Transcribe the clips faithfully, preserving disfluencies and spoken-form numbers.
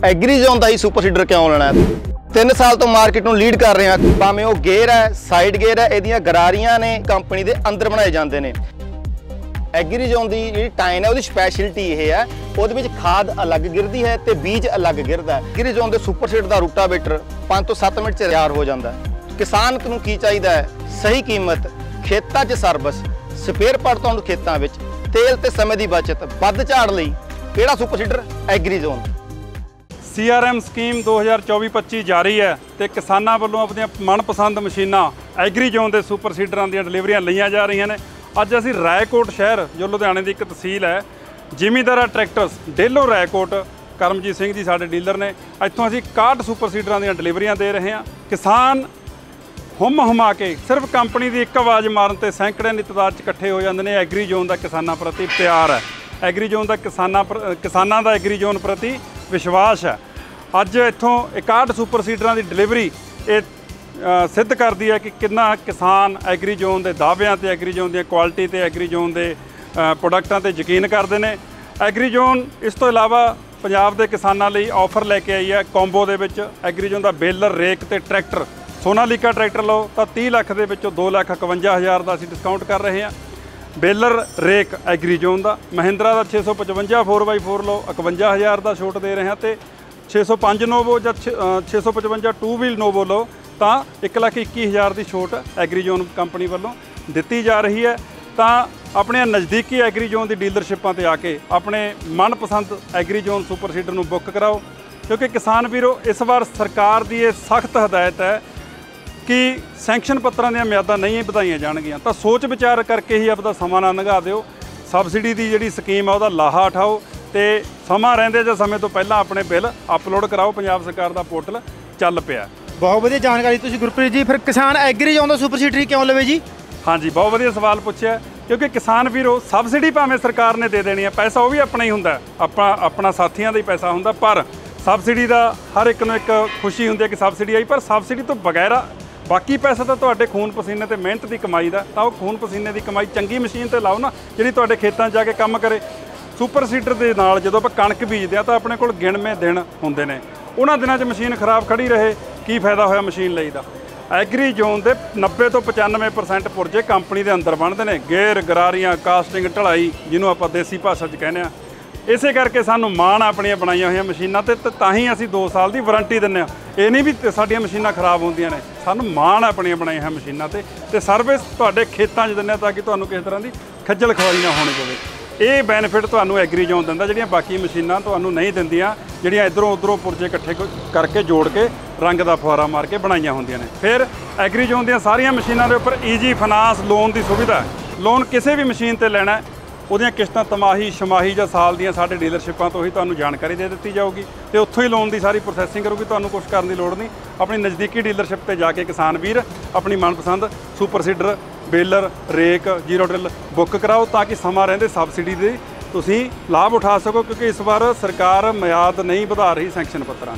एग्रीजोन का ही super seeder क्यों लेना है। तीन साल तो मार्केट में लीड कर रहे हैं, भावें वो गेयर है, साइड गेयर है, इहदियां गरारियां ने कंपनी के अंदर बनाए जाते हैं। एग्रीजोन की जी टाइन है, वो स्पैशलिटी यह है, वो खाद अलग गिरती है तो बीज अलग गिरता है। एग्रीजोन के सुपर सीडर का रूटावेटर पाँच तो सत्त मिनट तैयार हो जाता है। किसान को की चाहिए है, सही कीमत, खेतों च सर्विस, स्पेयर पार्ट तो खेतों में, तेल ते समय की बचत, वध झाड़ लई किहड़ा super seeder? Agrizone. C R M scheme दो हज़ार चौबी पच्ची जारी है तो किसानों वालों अपनी मनपसंद मशीनां एग्रीजोन के सुपर सीडर दी डिलीवरियां लईआं जा रही ने। अज असीं रायकोट शहर जो लुधियाने की एक तहसील है, जिमीदारा ट्रैक्टर्स डेलो रायकोट, करमजीत सिंह जी साडे डीलर ने, इत्थों असीं इकसठ सुपर सीडर दी डिलीवरियां दे रहे हैं। किसान हुम हुमा के सिर्फ कंपनी की एक आवाज़ मारन ते सैकड़े की तादाद इकट्ठे हो जाते हैं। एग्रीजोन का किसानों प्रति प्यार है, एग्रीजोन का किसानों किसानों का एग्रीजोन प्रति विश्वास है। अज इत्थों इकसठ सुपर सीडर की डिलीवरी ये सिद्ध करती है कि कितना किसान एग्रीजोन के दाव्यां ते, एग्रीजोन की क्वालिटी ते, एग्रीजोन के प्रोडक्टां ते यकीन करते हैं। एग्रीजोन इस तो इलावा पंजाब के किसानों लिए ऑफर लैके आई है कॉम्बो दे विच। एग्रीजोन का बेलर, रेक ते ट्रैक्टर, सोनालीका ट्रैक्टर लो तो तीह लख के दो लख इकवंजा हज़ार का असीं डिस्काउंट कर रहे हैं। बेलर रेक एग्रीजोन का, महिंद्रा का छे सौ पचवंजा फोर बाई फोर लो इकवंजा हज़ार का छूट दे रहे हैं। तो छे सौ पाँच नोवो या छे सौ पचवंजा टू व्हील नोवो लो तो एक लख इक्की हज़ार की छूट एग्रीजोन कंपनी वालों दी जा रही है। तो अपने नज़दीकी एग्रीजोन की डीलरशिपां ते आके अपने मनपसंद एग्रीजोन सुपर सीडर नूं बुक कराओ, क्योंकि किसान वीरो इस बार सरकार की ये सख्त हदायत है कि सैंक्शन पत्रों दी म्यादां नहीं वधाईआं जाणगीआं। तो सोच विचार करके ही अपना समा ना लंघा दिओ। सबसिडी की जिहड़ी स्कीम है उहदा लाहा उठाओ तो समा रहिंदे जां समय तो पहलां अपने बिल अपलोड कराओ। पंजाब सरकार का पोर्टल चल पिया। बहुत वधिया जानकारी तुसीं गुरप्रीत जी। फिर किसान एग्रीजोन का सुपर सीडर क्यों लवे जी? हाँ जी, बहुत वधिया सवाल पूछा, क्योंकि किसान वीरो सबसिडी भावें सरकार ने दे देनी है, पैसा वो भी अपना ही हुंदा, अपना अपना साथियों का ही पैसा हुंदा, पर सबसिडी का हर एक नूं एक खुशी हुंदी है कि सबसिडी आई। पर सबसिडी तो बगैर बाकी पैसा तो तुहाडे खून पसीने ते मेहनत की कमाई का, तो खून पसीने की कमाई चंगी मशीन ते लाओ ना, जिहड़ी तुहाडे खेतां जाके काम करे। सुपर सीडर के नाल जदों आपां कणक बीजदे आ तां अपने कोल गिणਵੇਂ दिन हुंदे ने, उन्हां दिनां 'च मशीन खराब खड़ी रहे की फायदा होया मशीन लई दा। एग्रीजोन के नब्बे तो पचानवे परसेंट पुरजे कंपनी के अंदर बनते हैं, गेयर, गरारियां, कास्टिंग, ढलाई, जिन्हों आप देसी भाषा च कहने। इस करके सानू माण अपनियां बनाईआं होईआं मशीनां ते तां ही असीं दो साल की वारंटी दिंदे आ। ये नहीं भी साडियां मशीनां खराब होंदियां ने, सानू माण अपनियां बनाईआं होईआं मशीनां ते ते सर्विस तुहाडे खेतां 'च दिंदे आ ताकि तुहानूं किसी तरह की खज्जल खवारी ना होनी पवे। ये बैनीफिट तुहानूं एग्रीजोन दिंदा, जिहड़ियां बाकी मशीनां तुहानूं नहीं दिंदियां, जिहड़ियां इधरों उधरों पुरजे इकट्ठे करके जोड़ के रंग का फुहारा मार के बनाईआं होंदियां ने। फिर एग्रीजोन दीयां सारियां मशीनां दे उपर ईजी फाइनांस लोन की सुविधा है। लोन किसी भी मशीन ते लेना है, उहदियां किश्तां तमाही, छमाही या साल दियां साडे डीलरशिपां तो ही तुहानूं जानकारी दे दित्ती जाऊगी तो उत्थों ही लोन की सारी प्रोसैसिंग करूगी। तुहानूं कुछ करने की लोड़ नहीं। अपनी नज़दीकी डीलरशिप ते जाके किसान वीर अपनी मनपसंद super seeder, baler, rake, zero drill book कराओ ताकि समा रहिंदे सबसिडी दे तुसीं लाभ उठा सको, क्योंकि इस बार सरकार मियाद नहीं वधा रही सैंक्शन पत्रों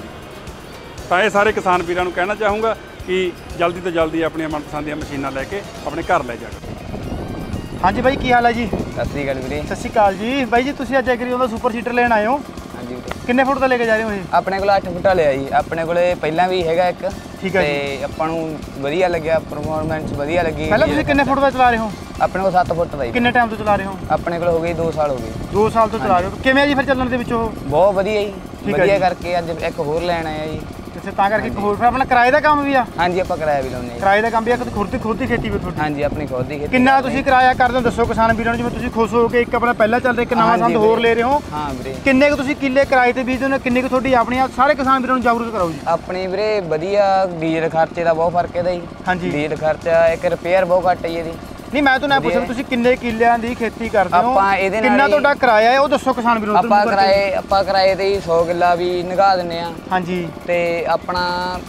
की। तो ये सारे किसान वीरों को कहना चाहूँगा कि जल्दी तो जल्दी अपनी मनपसंद दी मशीनां लैके अपने घर ले जाओ। हाँ जी भाई, की हाल है जी? सत श्री अकाल वीरे। सत श्री अकाल जी। भाई जी तुसीं अज एग्रीजोन का सुपर सीडर लेन आए हो? हाँ जी वीरे। किन्ने फुट का लेके जा रहे हो ये? अपने को अठ फुट लिया जी, अपने को पहला भी हैगा एक। ठीक है ते आपां नूं वधिया लग्या, परफॉर्मेंस वधिया लगी। पहले तुसीं किन्ने फुट का चला रहे हो? अपने को सत्त फुट का। किन्ने टाइम तो चला रहे हो? अपने को हो गई दो साल हो गए। दो साल तो चला रहे हो, किवें जी फिर चलण दे विच? बहुत वधिया जी, वधिया करके अज एक होर लैण आया जी। अच्छा, तां करके एक होर फिर अपना किराए का काम भी आ? हाँ जी, आपां किराया भी लाउने। किराए का काम भी आ, खुद दी खुद दी खेती भी तुहाडी? हाँ जी, अपनी खुद दी खेती। किन्ना तुसीं किराया करदे हो दसो किसान वीरां नूं, जिवें तुसीं खुश हो के एक अपना पहला चल रहा एक नवां संद होर ले रहे हो। हाँ वीरे। किन्ने क तुसीं किल्ले किराए ते बीजदे हो, किन्ने क तुहाडी अपनी? सारे किसान वीरां नूं जागरूक कराओ जी। अपनी वीरे वधिया डीजल खर्चे का बहुत फर्क है जी। हाँ जी, डीजल खर्चा एक रिपेयर बहुत घट है जी। नहीं मैं तो ना पुछ रहा तुसीं किन्ने किल्लियां दी खेती करदे हो, आपां इहदे नाल किन्ना तुहाडा किराया है, वो दसो किसान वीरां नूं। आपां किराए आपां किराए ते सौ किल्ला भी निगा दिंदे आ। हाँ जी। ते अपना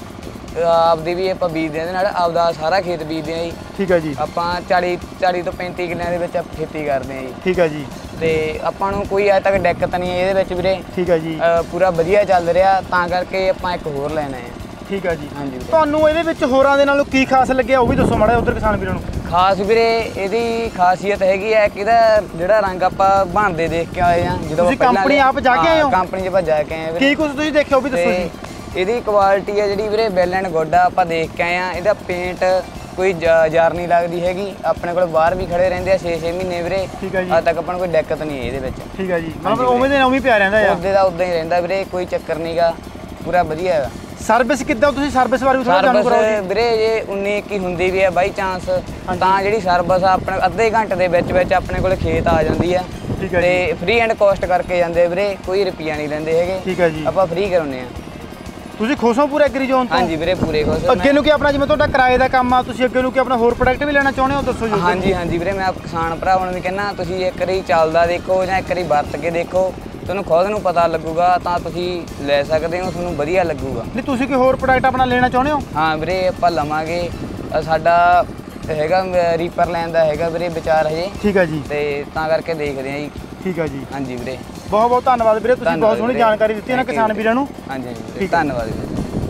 आपदी भी आपां बीजदे आ, नाल आपदा सारा खेत बीजदे आ जी। ठीक है जी। आपां चाली चाली तो पैंती किल्लियां दे विच खेती करदे आ जी। ठीक है जी। ते आपां नूं कोई अजे तक दिक्कत नहीं है इहदे विच वीरे। ठीक है जी। पूरा वधिया चल रहा, तां करके आपां एक होर लैना है। ठीक है जी। हाँ जी। ਤੁਹਾਨੂੰ ਇਹਦੇ ਵਿੱਚ ਹੋਰਾਂ ਦੇ ਨਾਲੋਂ ਕੀ ਖਾਸ ਲੱਗਿਆ ਉਹ ਵੀ ਦੱਸੋ ਮਾੜਾ ਉਧਰ ਕਿਸਾਨ ਵੀਰਾਂ ਨੂੰ। ਖਾਸ ਵੀਰੇ ਇਹਦੀ ਖਾਸੀਅਤ ਹੈਗੀ ਹੈ ਕਿ ਇਹਦਾ ਜਿਹੜਾ ਰੰਗ ਆਪਾਂ ਬਣਦੇ ਦੇਖ ਕੇ ਆਏ ਆ ਜਦੋਂ ਤੁਸੀਂ ਕੰਪਨੀ ਆਪ ਜਾ ਕੇ ਆਏ ਹੋ? ਕੰਪਨੀ 'ਚ ਆਪਾਂ ਜਾ ਕੇ ਆਏ ਆ ਵੀਰੇ। ਕੀ ਕੁਝ ਤੁਸੀਂ ਦੇਖਿਆ ਉਹ ਵੀ ਦੱਸੋ ਜੀ। ਇਹਦੀ ਕੁਆਲਿਟੀ ਹੈ ਜਿਹੜੀ ਵੀਰੇ ਵੈਲ ਐਂਡ ਗੁੱਡ ਆ, ਆਪਾਂ ਦੇਖ ਕੇ ਆਏ ਆ। ਇਹਦਾ ਪੇਂਟ ਕੋਈ ਜਾਰ ਨਹੀਂ ਲੱਗਦੀ ਹੈਗੀ। ਆਪਣੇ ਕੋਲ ਬਾਹਰ ਵੀ ਖੜੇ ਰਹਿੰਦੇ ਆ ਛੇ ਛੇ ਮਹੀਨੇ ਵੀਰੇ। ਠੀਕ ਹੈ ਜੀ। ਅੱਜ ਤੱਕ ਆਪਾਂ ਨੂੰ ਕੋਈ ਦਿੱਕਤ ਨਹੀਂ ਹੈ ਇਹਦੇ ਵਿੱਚ। ਠੀਕ ਹੈ ਜੀ, ਮਤਲਬ ਉਵੇਂ ਦੇ ਉਵੇਂ ਪਿਆ ਰਹਿੰਦਾ ਆ? ਉਹਦੇ ਦਾ ਉਦਾਂ ਹੀ ਰਹਿੰਦਾ ਵੀਰੇ, ਕੋਈ ਚੱਕਰ ਨਹੀਂਗਾ, ਪੂਰਾ ਵਧੀਆ ਹੈਗਾ। ਸਰਵਿਸ ਕਿੱਦਾਂ, ਤੁਸੀਂ ਸਰਵਿਸ ਬਾਰੇ ਵੀ ਥੋੜਾ ਜਾਣੂ ਕਰਾਓ ਜੀ। ਵੀਰੇ ਜੇ ਉਨੀ ਇੱਕੀ ਹੁੰਦੀ ਵੀ ਹੈ ਬਾਈ ਚਾਂਸ, ਤਾਂ ਜਿਹੜੀ ਸਰਵਿਸ ਆ ਆਪਣੇ ਅੱਧੇ ਘੰਟੇ ਦੇ ਵਿੱਚ ਵਿੱਚ ਆਪਣੇ ਕੋਲ ਖੇਤ ਆ ਜਾਂਦੀ ਆ। ਠੀਕ ਹੈ ਤੇ ਫ੍ਰੀ ਐਂਡ ਕੋਸਟ ਕਰਕੇ ਜਾਂਦੇ ਵੀਰੇ, ਕੋਈ ਰੁਪਈਆ ਨਹੀਂ ਲੈਂਦੇ ਹੈਗੇ। ਠੀਕ ਹੈ ਜੀ, ਆਪਾਂ ਫ੍ਰੀ ਕਰਾਉਂਦੇ ਆ। ਤੁਸੀਂ ਖੁਸ਼ ਹੋ ਪੂਰੇ ਐਗਰੀ ਜ਼ੋਨ ਤੋਂ? ਹਾਂਜੀ ਵੀਰੇ ਪੂਰੇ ਖੁਸ਼। ਅੱਗੇ ਨੂੰ ਕੀ ਆਪਣਾ ਜਿਵੇਂ ਤੁਹਾਡਾ ਕਿਰਾਏ ਦਾ ਕੰਮ ਆ, ਤੁਸੀਂ ਅੱਗੇ ਨੂੰ ਕੀ ਆਪਣਾ ਹੋਰ ਪ੍ਰੋਡਕਟ ਵੀ ਲੈਣਾ ਚਾਹੁੰਦੇ ਹੋ, ਦੱਸੋ ਜੀ। ਹਾਂਜੀ ਹਾਂਜੀ ਵੀਰੇ, ਮੈਂ ਕਿਸਾਨ ਭਰਾਵਾਂ ਨੂੰ ਵੀ ਕਹਿੰਦਾ ਤੁਸੀਂ ਇੱਕ ਵਾਰੀ ਚੱਲਦਾ ਦੇਖੋ ਜਾਂ ਇੱਕ ਵਾਰੀ ਵਰਤ ਕੇ ਦੇਖੋ, ਤੁਹਾਨੂੰ ਖੁਦ ਨੂੰ ਪਤਾ ਲੱਗੂਗਾ, ਤਾਂ ਤੁਸੀਂ ਲੈ ਸਕਦੇ ਹੋ, ਤੁਹਾਨੂੰ ਵਧੀਆ ਲੱਗੂਗਾ। ਨਹੀਂ ਤੁਸੀਂ ਕੋਈ ਹੋਰ ਪ੍ਰੋਡਕਟ ਆਪਣਾ ਲੈਣਾ ਚਾਹੁੰਦੇ ਹੋ? ਹਾਂ ਵੀਰੇ ਆਪਾਂ ਲਵਾਂਗੇ। ਸਾਡਾ ਹੈਗਾ ਰੀਪਰ ਲੈਣ ਦਾ ਹੈਗਾ ਵੀਰੇ ਵਿਚਾਰ ਹਜੇ। ਠੀਕ ਹੈ ਜੀ, ਤੇ ਤਾਂ ਕਰਕੇ ਦੇਖਦੇ ਆ ਜੀ। ਠੀਕ ਹੈ ਜੀ, ਹਾਂਜੀ ਵੀਰੇ, ਬਹੁਤ ਬਹੁਤ ਧੰਨਵਾਦ ਵੀਰੇ, ਤੁਸੀਂ ਬਹੁਤ ਸੋਹਣੀ ਜਾਣਕਾਰੀ ਦਿੱਤੀ ਹੈ ਨਾ ਕਿਸਾਨ ਵੀਰਾਂ ਨੂੰ। ਹਾਂਜੀ ਹਾਂਜੀ ਧੰਨਵਾਦ ਵੀਰੇ।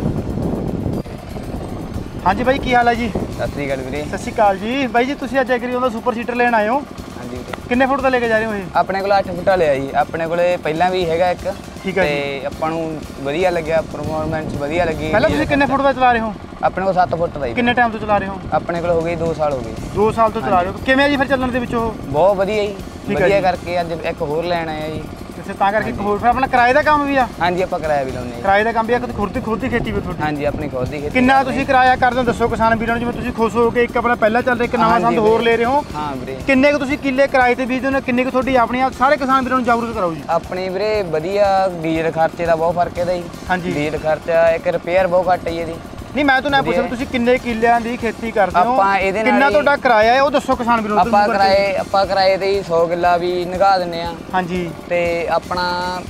ਹਾਂਜੀ ਬਾਈ, ਕੀ ਹਾਲ ਹੈ ਜੀ? ਸਤਿ ਸ੍ਰੀ ਅਕਾਲ ਵੀਰੇ। ਸਤਿ ਸ਼੍ਰੀ ਅਕਾਲ ਜੀ। ਬਾਈ ਜੀ ਤੁਸੀਂ ਅੱਜ ਐਗਰੀ ਜ਼ੋਨ ਦਾ ਸੁਪਰ ਸੀਟਰ ਲੈਣ ਆਏ ਹੋ, ਹਾਂਜੀ ਵੀਰੇ। ਕਿੰਨੇ ਫੁੱਟ ਦਾ ਲੈ ਕੇ ਜਾ ਰਹੇ ਹੋ ਇਹ? ਆਪਣੇ ਕੋਲ ਅੱਠ ਫੁੱਟਾ ਲਿਆ ਜੀ, ਆਪਣੇ ਕੋਲੇ ਪਹਿਲਾਂ ਵੀ ਹੈਗਾ ਇੱਕ। ਠੀਕ ਹੈ ਤੇ ਆਪਾਂ ਨੂੰ ਵਧੀਆ ਲੱਗਿਆ, ਪਰਫਾਰਮੈਂਸ ਵਧੀਆ ਲੱਗੀ। ਪਹਿਲਾਂ ਤੁਸੀਂ ਕਿੰਨੇ ਫੁੱਟ ਦਾ ਚਲਾ ਰਹੇ ਹੋ? ਆਪਣੇ ਕੋਲ ਸੱਤ ਫੁੱਟ ਦਾ ਜੀ। ਕਿੰਨੇ ਟਾਈਮ ਤੋਂ ਚਲਾ ਰਹੇ ਹੋ? ਆਪਣੇ ਕੋਲ ਹੋ ਗਏ ਦੋ ਸਾਲ ਹੋ ਗਏ। ਦੋ ਸਾਲ ਤੋਂ ਚਲਾ ਰਹੇ ਹੋ, ਕਿਵੇਂ ਜੀ ਫਿਰ ਚੱਲਣ ਦੇ ਵਿੱਚ ਉਹ? ਬਹੁਤ ਵਧੀਆ ਜੀ, ਠੀਕ ਹੈ ਵਧੀਆ ਜੀ। ਕਰਕੇ ਅੱਜ ਇੱਕ ਹੋਰ ਲੈਣ ਆਏ ਆ ਜੀ। ਕਿਸੇ ਤਾਂ ਕਰਕੇ ਇੱਕ ਹੋਰ ਫਿਰ ਆਪਣਾ ਕਿਰਾਏ ਦਾ ਕੰਮ ਵੀ ਆ? ਹਾਂਜੀ ਆਪਾਂ ਕਿਰਾਇਆ ਵੀ ਲਾਉਂਦੇ ਆ। ਕਿਰਾਏ ਦਾ ਕੰਮ ਵੀ ਆ, ਖੁਦ ਖੁਦ ਦੀ ਖੇਤੀ ਵੀ ਤੁਹਾਡੀ? ਹਾਂਜੀ ਆਪਣੀ ਖੁਦ ਦੀ ਖੇਤੀ। ਕਿੰਨਾ ਤੁਸੀਂ ਕਿਰਾਇਆ ਕਰਦੇ ਹੋ ਦੱਸੋ ਕਿਸਾਨ ਵੀਰਾਂ ਨੂੰ, ਜਿਵੇਂ ਤੁਸੀਂ ਖੁਸ਼ ਹੋ ਕੇ ਇੱਕ ਆਪਣਾ ਪਹਿਲਾਂ ਚੱਲ ਰਿਹਾ ਇੱਕ ਨਵਾਂ ਸੰਦ ਹੋਰ ਲੈ ਰਹੇ ਹੋ? ਹਾਂ ਵੀਰੇ। ਕਿੰਨੇ ਕੁ ਤੁਸੀਂ ਕਿੱਲੇ ਕਿਰਾਏ ਤੇ ਬੀਜਦੇ ਹੋ, ਕਿੰਨੇ ਕੁ ਤੁਹਾਡੀ ਆਪਣੀ ਆ? ਸਾਰੇ ਕਿਸਾਨ ਵੀਰਾਂ ਨੂੰ ਜਾਗਰੂਕ ਕਰਾਓ ਜੀ। ਆਪਣੀ ਵੀਰੇ ਵਧੀਆ, ਡੀਜ਼ਲ ਖਰਚੇ ਦਾ ਬਹੁਤ ਫਰਕ ਇਹਦਾ ਜੀ। ਹਾਂਜੀ, ਡੀਜ਼ਲ ਖਰਚਾ, ਇੱਕ ਰਿਪੇਅਰ ਬਹੁਤ ਘੱਟ ਹੈ ਜੀ ਇਹਦੀ। ਨਹੀਂ ਮੈਂ ਤੁਹਾਨੂੰ ਪੁੱਛਿਆ ਤੁਸੀਂ ਕਿੰਨੇ ਕਿੱਲਿਆਂ ਦੀ ਖੇਤੀ ਕਰਦੇ ਹੋ, ਆਪਾਂ ਇਹਦੇ ਨਾਲ ਕਿੰਨਾ ਤੁਹਾਡਾ ਕਿਰਾਇਆ ਹੈ ਉਹ ਦੱਸੋ ਕਿਸਾਨ ਵੀਰਾਂ ਨੂੰ। ਆਪਾਂ ਕਿਰਾਏ ਆਪਾਂ ਕਿਰਾਏ ਤੇ ਹੀ ਸੌ ਕਿੱਲਾ ਵੀ ਨਿਗਾਹ ਦਿੰਨੇ ਆ। ਹਾਂਜੀ, ਤੇ ਆਪਣਾ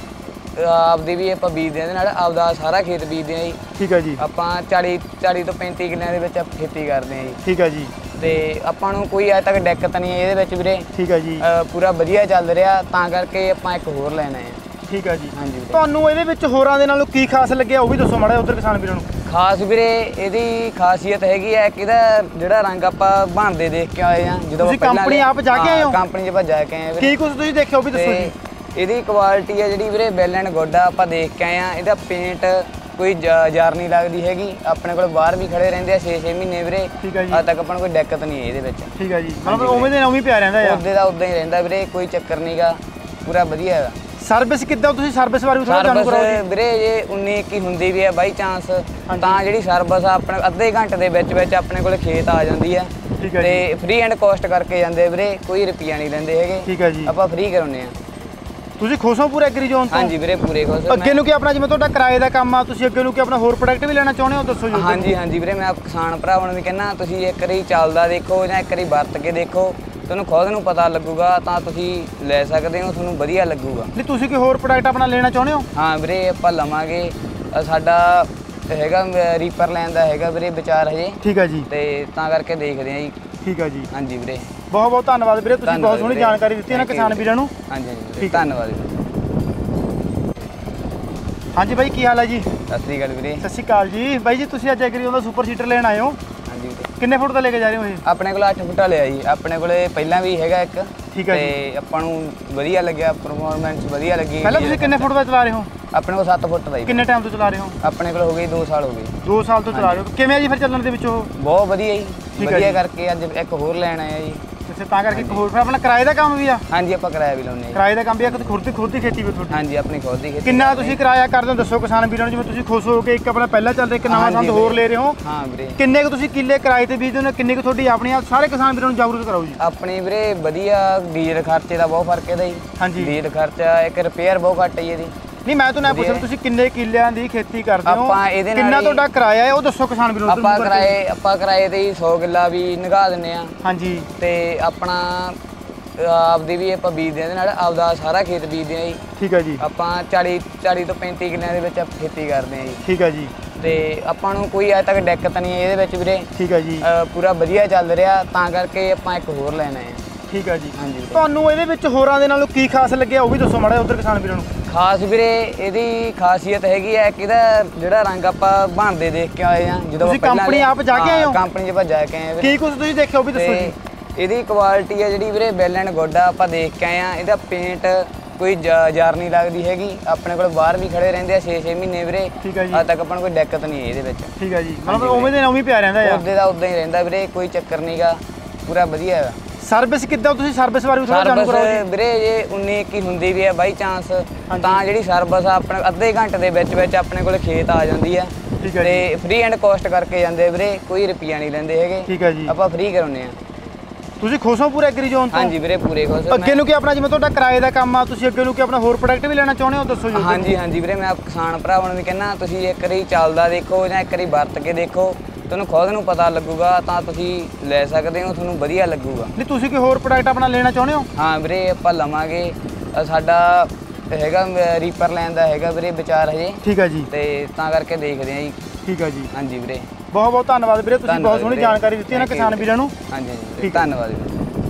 ਆਪਦੀ ਵੀ ਆਪਾਂ ਬੀਜਦੇ ਆ, ਇਹਦੇ ਨਾਲ ਆਪਦਾ ਸਾਰਾ ਖੇਤ ਬੀਜਦੇ ਆ ਜੀ। ਠੀਕ ਹੈ ਜੀ। ਆਪਾਂ ਚਾਲੀ ਚਾਲੀ ਤੋਂ ਪੈਂਤੀ ਕਿੱਲਿਆਂ ਦੇ ਵਿੱਚ ਖੇਤੀ ਕਰਦੇ ਆ ਜੀ। ਠੀਕ ਹੈ ਜੀ। ਤੇ ਆਪਾਂ ਨੂੰ ਕੋਈ ਅਜੇ ਤੱਕ ਦਿੱਕਤ ਨਹੀਂ ਹੈ ਇਹਦੇ ਵਿੱਚ ਵੀਰੇ। ਠੀਕ ਹੈ ਜੀ, ਪੂਰਾ ਵਧੀਆ ਚੱਲ ਰਿਹਾ, ਤਾਂ ਕਰਕੇ ਆਪਾਂ ਇੱਕ ਹੋਰ ਲੈਣਾ ਹੈ। ਠੀਕ ਹੈ ਜੀ। ਹਾਂਜੀ ਵੀਰੇ। ਤੁਹਾਨੂੰ ਇਹਦੇ ਵਿੱਚ ਹੋਰਾਂ ਦੇ ਨਾਲੋਂ ਕੀ ਖਾਸ ਲੱਗਿਆ ਉਹ ਵੀ ਦੱਸੋ ਮਾੜਾ ਉਧਰ ਕਿਸਾਨ ਵੀਰਾਂ ਨੂੰ। ਖਾਸ ਵੀਰੇ ਇਹਦੀ ਖਾਸੀਅਤ ਹੈਗੀ ਹੈ ਕਿ ਇਹਦਾ ਜਿਹੜਾ ਰੰਗ ਆਪਾਂ ਬਣਦੇ ਦੇਖ ਕੇ ਆਏ ਆ ਜਦੋਂ ਤੁਸੀਂ ਕੰਪਨੀ ਆਪ ਜਾ ਕੇ ਆਏ ਹੋ? ਕੰਪਨੀ 'ਚ ਆਪਾਂ ਜਾ ਕੇ ਆਏ ਆ ਵੀਰੇ। ਕੀ ਕੁਝ ਤੁਸੀਂ ਦੇਖਿਆ ਉਹ ਵੀ ਦੱਸੋ ਜੀ। ਇਹਦੀ ਕੁਆਲਿਟੀ ਹੈ ਜਿਹੜੀ ਵੀਰੇ ਵੈਲ ਐਂਡ ਗੁੱਡ ਆ, ਆਪਾਂ ਦੇਖ ਕੇ ਆਏ ਆ। ਇਹਦਾ ਪੇਂਟ ਕੋਈ ਜਾਰ ਨਹੀਂ ਲੱਗਦੀ ਹੈਗੀ। ਆਪਣੇ ਕੋਲ ਬਾਹਰ ਵੀ ਖੜੇ ਰਹਿੰਦੇ ਆ ਛੇ ਛੇ ਮਹੀਨੇ ਵੀਰੇ। ਠੀਕ ਹੈ ਜੀ। ਅੱਜ ਤੱਕ ਆਪਾਂ ਨੂੰ ਕੋਈ ਦਿੱਕਤ ਨਹੀਂ ਹੈ ਇਹਦੇ ਵਿੱਚ। ਠੀਕ ਹੈ ਜੀ, ਮਤਲਬ ਉਵੇਂ ਦੇ ਉਵੇਂ ਪਿਆ ਰਹਿੰਦਾ ਆ? ਉਹਦੇ ਦਾ ਉਦਾਂ ਹੀ ਰਹਿੰਦਾ ਵੀਰੇ, ਕੋਈ ਚੱਕਰ ਨਹੀਂਗਾ, ਪੂਰਾ ਵਧੀਆ ਹੈਗਾ। ਸਰਵਿਸ ਕਿੱਦਾਂ, ਤੁਸੀਂ ਸਰਵਿਸ ਬਾਰੇ ਵੀ ਥੋੜਾ ਜਾਣੂ ਕਰਾਓ ਜੀ। ਵੀਰੇ ਜੇ ਉਨੀ ਇੱਕੀ ਹੁੰਦੀ ਵੀ ਹੈ ਬਾਈ ਚਾਂਸ, ਤਾਂ ਜਿਹੜੀ ਸਰਵਿਸ ਆ ਆਪਣੇ ਅੱਧੇ ਘੰਟੇ ਦੇ ਵਿੱਚ ਵਿੱਚ ਆਪਣੇ ਕੋਲ ਖੇਤ ਆ ਜਾਂਦੀ ਆ। ਠੀਕ ਹੈ ਜੀ। ਤੇ ਫ੍ਰੀ ਐਂਡ ਕੋਸਟ ਕਰਕੇ ਜਾਂਦੇ ਵੀਰੇ, ਕੋਈ ਰੁਪਈਆ ਨਹੀਂ ਲੈਂਦੇ ਹੈਗੇ। ਠੀਕ ਹੈ ਜੀ, ਆਪਾਂ ਫ੍ਰੀ ਕਰਾਉਂਦੇ ਆ। ਤੁਸੀਂ ਖੁਸ਼ ਹੋ ਪੂਰੇ ਐਗਰੀ ਜ਼ੋਨ ਤੋਂ? ਹਾਂਜੀ ਵੀਰੇ ਪੂਰੇ ਖੁਸ਼। ਅੱਗੇ ਨੂੰ ਕੀ ਆਪਣਾ ਜਿਵੇਂ ਤੁਹਾਡਾ ਕਿਰਾਏ ਦਾ ਕੰਮ ਆ, ਤੁਸੀਂ ਅੱਗੇ ਨੂੰ ਕੀ ਆਪਣਾ ਹੋਰ ਪ੍ਰੋਡਕਟ ਵੀ ਲੈਣਾ ਚਾਹੁੰਦੇ ਹੋ, ਦੱਸੋ ਜੀ। ਹਾਂਜੀ ਹਾਂਜੀ ਵੀਰੇ, ਮੈਂ ਕਿਸਾਨ ਭਰਾਵਾਂ ਨੂੰ ਵੀ ਕਹਿੰਦਾ ਤੁਸੀਂ ਇੱਕ ਵਾਰੀ ਚੱਲਦਾ ਦੇਖੋ ਜਾਂ ਇੱਕ ਵਾਰੀ ਵਰਤ ਕੇ ਦੇਖੋ, ਤੁਹਾਨੂੰ ਖੁਦ ਨੂੰ ਪਤਾ ਲੱਗੂਗਾ, ਤਾਂ ਤੁਸੀਂ ਲੈ ਸਕਦੇ ਹੋ, ਤੁਹਾਨੂੰ ਵਧੀਆ ਲੱਗੂਗਾ। ਨਹੀਂ ਤੁਸੀਂ ਕੋਈ ਹੋਰ ਪ੍ਰੋਡਕਟ ਆਪਣਾ ਲੈਣਾ ਚਾਹੁੰਦੇ ਹੋ? ਹਾਂ ਵੀਰੇ ਆਪਾਂ ਲਵਾਂਗੇ। ਸਾਡਾ ਹੈਗਾ ਰੀਪਰ ਲੈਣ ਦਾ ਹੈਗਾ ਵੀਰੇ ਵਿਚਾਰ ਹਜੇ। ਠੀਕ ਹੈ ਜੀ, ਤੇ ਤਾਂ ਕਰਕੇ ਦੇਖਦੇ ਆ ਜੀ। ਠੀਕ ਹੈ ਜੀ। ਹਾਂਜੀ ਵੀਰੇ, ਬਹੁਤ ਬਹੁਤ ਧੰਨਵਾਦ ਵੀਰੇ, ਤੁਸੀਂ ਬਹੁਤ ਸੋਹਣੀ ਜਾਣਕਾਰੀ ਦਿੱਤੀ ਹੈ ਨਾ ਕਿਸਾਨ ਵੀਰਾਂ ਨੂੰ। ਹਾਂਜੀ ਹਾਂਜੀ ਧੰਨਵਾਦ ਵੀਰੇ। ਹਾਂਜੀ ਬਾਈ, ਕੀ ਹਾਲ ਹੈ ਜੀ? ਸਤਿ ਸ੍ਰੀ ਅਕਾਲ ਵੀਰੇ। ਸਤਿ ਸ਼੍ਰੀ ਅਕਾਲ ਜੀ। ਬਾਈ ਜੀ ਤੁਸੀਂ ਅੱਜ ਐਗਰੀ ਜ਼ੋਨ ਦਾ ਸੁਪਰ ਸੀਟਰ ਲੈਣ ਆਏ ਹੋ, ਹਾਂਜੀ ਵੀਰੇ। ਕਿੰਨੇ ਫੁੱਟ ਦਾ ਲੈ ਕੇ ਜਾ ਰਹੇ ਹੋ ਇਹ? ਆਪਣੇ ਕੋਲ ਅੱਠ ਫੁੱਟਾ ਲਿਆ ਜੀ, ਆਪਣੇ ਕੋਲੇ ਪਹਿਲਾਂ ਵੀ ਹੈਗਾ ਇੱਕ। ਠੀਕ ਹੈ ਜੀ। ਤੇ ਆਪਾਂ ਨੂੰ ਵਧੀਆ ਲੱਗਿਆ, ਪਰਫਾਰਮੈਂਸ ਵਧੀਆ ਲੱਗੀ। ਪਹਿਲਾਂ ਤੁਸੀਂ ਕਿੰਨੇ ਫੁੱਟ ਦਾ ਚਲਾ ਰਹੇ ਹੋ? ਆਪਣੇ ਕੋਲ ਸੱਤ ਫੁੱਟ ਦਾ ਜੀ। ਕਿੰਨੇ ਟਾਈਮ ਤੋਂ ਚਲਾ ਰਹੇ ਹੋ? ਆਪਣੇ ਕੋਲ ਹੋ ਗਏ ਦੋ ਸਾਲ ਹੋ ਗਏ। ਦੋ ਸਾਲ ਤੋਂ ਚਲਾ ਰਹੇ ਹੋ, ਕਿਵੇਂ ਜੀ ਫਿਰ ਚੱਲਣ ਦੇ ਵਿੱਚ ਉਹ? ਬਹੁਤ ਵਧੀਆ ਜੀ, ਠੀਕ ਹੈ ਵਧੀਆ ਜੀ। ਕਰਕੇ ਅੱਜ ਇੱਕ ਹੋਰ ਲੈਣ ਆਏ ਆ ਜੀ। ਕਿਸੇ ਤਾਂ ਕਰਕੇ ਇੱਕ ਹੋਰ ਫਿਰ ਆਪਣਾ ਕਿਰਾਏ ਦਾ ਕੰਮ ਵੀ ਆ? ਹਾਂਜੀ ਆਪਾਂ ਕਿਰਾਇਆ ਵੀ ਲਾਉਂਦੇ ਆ। ਕਿਰਾਏ ਦਾ ਕੰਮ ਵੀ ਆ, ਖੁਦ ਦੀ ਖੁਦ ਦੀ ਖੇਤੀ ਵੀ ਤੁਹਾਡੀ? ਹਾਂਜੀ ਆਪਣੀ ਖੁਦ ਦੀ ਖੇਤੀ। ਕਿੰਨਾ ਤੁਸੀਂ ਕਿਰਾਇਆ ਕਰਦੇ ਹੋ ਦੱਸੋ ਕਿਸਾਨ ਵੀਰਾਂ ਨੂੰ, ਜਿਵੇਂ ਤੁਸੀਂ ਖੁਸ਼ ਹੋ ਕੇ ਇੱਕ ਆਪਣਾ ਪਹਿਲਾਂ ਚੱਲ ਰਿਹਾ ਇੱਕ ਨਵਾਂ ਸੰਦ ਹੋਰ ਲੈ ਰਹੇ ਹੋ? ਹਾਂ ਵੀਰੇ। ਕਿੰਨੇ ਕੁ ਤੁਸੀਂ ਕਿੱਲੇ ਕਿਰਾਏ ਤੇ ਬੀਜਦੇ ਹੋ, ਕਿੰਨੇ ਕੁ ਤੁਹਾਡੀ ਆਪਣੀ ਆ? ਸਾਰੇ ਕਿਸਾਨ ਵੀਰਾਂ ਨੂੰ ਜਾਗਰੂਕ ਕਰਾਓ ਜੀ। ਆਪਣੀ ਵੀਰੇ ਵਧੀਆ, ਡੀਜ਼ਲ ਖਰਚੇ ਦਾ ਬਹੁਤ ਫਰਕ ਇਹਦਾ ਜੀ। ਹਾਂਜੀ, ਡੀਜ਼ਲ ਖਰਚਾ, ਇੱਕ ਰਿਪੇਅਰ ਬਹੁਤ ਘੱਟ ਹੈ ਜੀ ਇਹਦੀ। ਨਹੀਂ ਮੈਂ ਤੁਹਾਨੂੰ ਪੁੱਛਿਆ ਤੁਸੀਂ ਕਿੰਨੇ ਕਿੱਲਿਆਂ ਦੀ ਖੇਤੀ ਕਰਦੇ ਹੋ, ਆਪਾਂ ਇਹਦੇ ਨਾਲ ਕਿੰਨਾ ਤੁਹਾਡਾ ਕਿਰਾਇਆ ਹੈ ਉਹ ਦੱਸੋ ਕਿਸਾਨ ਵੀਰਾਂ ਨੂੰ। ਆਪਾਂ ਕਿਰਾਏ ਆਪਾਂ ਕਿਰਾਏ ਤੇ ਹੀ ਸੌ ਕਿੱਲਾ ਵੀ ਨਿਗਾਹ ਦਿੰਨੇ ਆ। ਹਾਂਜੀ, ਤੇ ਆਪਣਾ ਆਪਦੀ ਵੀ ਆਪਾਂ ਬੀਜਦੇ ਆ, ਇਹਦੇ ਨਾਲ ਆਪਦਾ ਸਾਰਾ ਖੇਤ ਬੀਜਦੇ ਆ ਜੀ। ਠੀਕ ਹੈ ਜੀ। ਆਪਾਂ ਚਾਲੀ ਚਾਲੀ ਤੋਂ ਪੈਂਤੀ ਕਿੱਲਿਆਂ ਦੇ ਵਿੱਚ ਖੇਤੀ ਕਰਦੇ ਆ ਜੀ। ਠੀਕ ਹੈ ਜੀ। ਤੇ ਆਪਾਂ ਨੂੰ ਕੋਈ ਅਜੇ ਤੱਕ ਦਿੱਕਤ ਨਹੀਂ ਹੈ ਇਹਦੇ ਵਿੱਚ ਵੀਰੇ। ਠੀਕ ਹੈ ਜੀ, ਪੂਰਾ ਵਧੀਆ ਚੱਲ ਰਿਹਾ, ਤਾਂ ਕਰਕੇ ਆਪਾਂ ਇੱਕ ਹੋਰ ਲੈਣਾ ਹੈ। ਠੀਕ ਹੈ ਜੀ। ਹਾਂਜੀ, ਤੁਹਾਨੂੰ ਇਹਦੇ ਵਿੱਚ ਹੋਰਾਂ ਦੇ ਨਾਲੋਂ ਕੀ ਖਾਸ ਲੱਗਿਆ ਉਹ ਵੀ ਦੱਸੋ ਮਾੜਾ ਉਧਰ ਕਿਸਾਨ ਵੀਰਾਂ ਨੂੰ। ਖਾਸ ਵੀਰੇ ਇਹਦੀ ਖਾਸੀਅਤ ਹੈਗੀ ਹੈ ਕਿ ਇਹਦਾ ਜਿਹੜਾ ਰੰਗ ਆਪਾਂ ਬਣਦੇ ਦੇਖ ਕੇ ਆਏ ਆ ਜਦੋਂ ਤੁਸੀਂ ਕੰਪਨੀ ਆਪ ਜਾ ਕੇ ਆਏ ਹੋ? ਕੰਪਨੀ 'ਚ ਆਪਾਂ ਜਾ ਕੇ ਆਏ ਆ ਵੀਰੇ। ਕੀ ਕੁਝ ਤੁਸੀਂ ਦੇਖਿਆ ਉਹ ਵੀ ਦੱਸੋ ਜੀ। ਇਹਦੀ ਕੁਆਲਿਟੀ ਹੈ ਜਿਹੜੀ ਵੀਰੇ ਵੈਲ ਐਂਡ ਗੁੱਡ ਆ, ਆਪਾਂ ਦੇਖ ਕੇ ਆਏ ਆ। ਇਹਦਾ ਪੇਂਟ ਕੋਈ ਜਾਰ ਨਹੀਂ ਲੱਗਦੀ ਹੈਗੀ। ਆਪਣੇ ਕੋਲ ਬਾਹਰ ਵੀ ਖੜੇ ਰਹਿੰਦੇ ਆ ਛੇ ਛੇ ਮਹੀਨੇ ਵੀਰੇ, ਠੀਕ ਹੈ ਜੀ। ਅੱਜ ਤੱਕ ਆਪਾਂ ਨੂੰ ਕੋਈ ਦਿੱਕਤ ਨਹੀਂ ਹੈ ਇਹਦੇ ਵਿੱਚ। ਠੀਕ ਹੈ ਜੀ, ਮਤਲਬ ਉਵੇਂ ਦੇ ਉਵੇਂ ਪਿਆ ਰਹਿੰਦਾ ਯਾਰ। ਉਹਦੇ ਦਾ ਉਦਾਂ ਹੀ ਰਹਿੰਦਾ ਵੀਰੇ, ਕੋਈ ਚੱਕਰ ਨਹੀਂਗਾ, ਪੂਰਾ ਵਧੀਆ ਹੈ। ਸਰਵਿਸ ਕਿੱਦਾਂ, ਤੁਸੀਂ ਸਰਵਿਸ ਬਾਰੇ ਥੋੜਾ ਜਾਣੂ ਕਰਾਓ ਜੀ। ਵੀਰੇ ਜੇ ਉਨੀ ਇੱਕੀ ਹੁੰਦੀ ਵੀ ਹੈ ਬਾਈ ਚਾਂਸ, ਤਾਂ ਜਿਹੜੀ ਸਰਵਿਸ ਆ ਆਪਣੇ ਅੱਧੇ ਘੰਟੇ ਦੇ ਵਿੱਚ ਵਿੱਚ ਆਪਣੇ ਕੋਲ ਖੇਤ ਆ ਜਾਂਦੀ ਹੈ ਤੇ ਫ੍ਰੀ ਐਂਡ ਕੋਸਟ ਕਰਕੇ ਜਾਂਦੇ ਵੀਰੇ, ਕੋਈ ਰੁਪਈਆ ਨਹੀਂ ਲੈਂਦੇ ਹੈਗੇ। ਠੀਕ ਹੈ ਜੀ, ਆਪਾਂ ਫ੍ਰੀ ਕਰਾਉਂਦੇ ਆ। ਤੁਸੀਂ ਖੁਸ਼ ਹੋ ਪੂਰੇ ਐਗਰੀ ਜ਼ੋਨ ਤੋਂ? ਹਾਂਜੀ ਵੀਰੇ ਪੂਰੇ ਖੁਸ਼। ਅੱਗੇ ਨੂੰ ਕੀ ਆਪਣਾ ਜਿਵੇਂ ਤੁਹਾਡਾ ਕਿਰਾਏ ਦਾ ਕੰਮ ਆ, ਤੁਸੀਂ ਅੱਗੇ ਨੂੰ ਕੀ ਆਪਣਾ ਹੋਰ ਪ੍ਰੋਡਕਟ ਵੀ ਲੈਣਾ ਚਾਹੁੰਦੇ ਹੋ, ਦੱਸੋ ਜੀ। ਹਾਂਜੀ ਹਾਂਜੀ ਵੀਰੇ, ਮੈਂ ਕਿਸਾਨ ਭਰਾਵਾਂ ਨੂੰ ਵੀ ਕਹਿੰਦਾ ਤੁਸੀਂ ਇੱਕ ਵਾਰੀ ਚੱਲਦਾ ਦੇਖੋ ਜਾਂ ਇੱਕ ਵਾਰੀ ਵਰਤ ਕੇ ਦੇਖੋ, ਤੁਹਾਨੂੰ ਖੁਦ ਨੂੰ ਪਤਾ ਲੱਗੂਗਾ, ਤਾਂ ਤੁਸੀਂ ਲੈ ਸਕਦੇ ਹੋ, ਤੁਹਾਨੂੰ ਵਧੀਆ ਲੱਗੂਗਾ। ਨਹੀਂ ਤੁਸੀਂ ਕੋਈ ਹੋਰ ਪ੍ਰੋਡਕਟ ਆਪਣਾ ਲੈਣਾ ਚਾਹੁੰਦੇ ਹੋ? ਹਾਂ ਵੀਰੇ ਆਪਾਂ ਲਵਾਂਗੇ। ਸਾਡਾ ਹੈਗਾ ਰੀਪਰ ਲੈਣ ਦਾ ਹੈਗਾ ਵੀਰੇ ਵਿਚਾਰ ਹਜੇ। ਠੀਕ ਹੈ ਜੀ, ਤੇ ਤਾਂ ਕਰਕੇ ਦੇਖਦੇ ਆ ਜੀ। ਠੀਕ ਹੈ ਜੀ, ਹਾਂਜੀ ਵੀਰੇ, ਬਹੁਤ ਬਹੁਤ ਧੰਨਵਾਦ ਵੀਰੇ, ਤੁਸੀਂ ਬਹੁਤ ਸੋਹਣੀ ਜਾਣਕਾਰੀ ਦਿੱਤੀ ਨਾ ਕਿਸਾਨ ਵੀਰਾਂ ਨੂੰ। ਹਾਂਜੀ ਹਾਂਜੀ ਧੰਨਵਾਦ ਵੀਰੇ।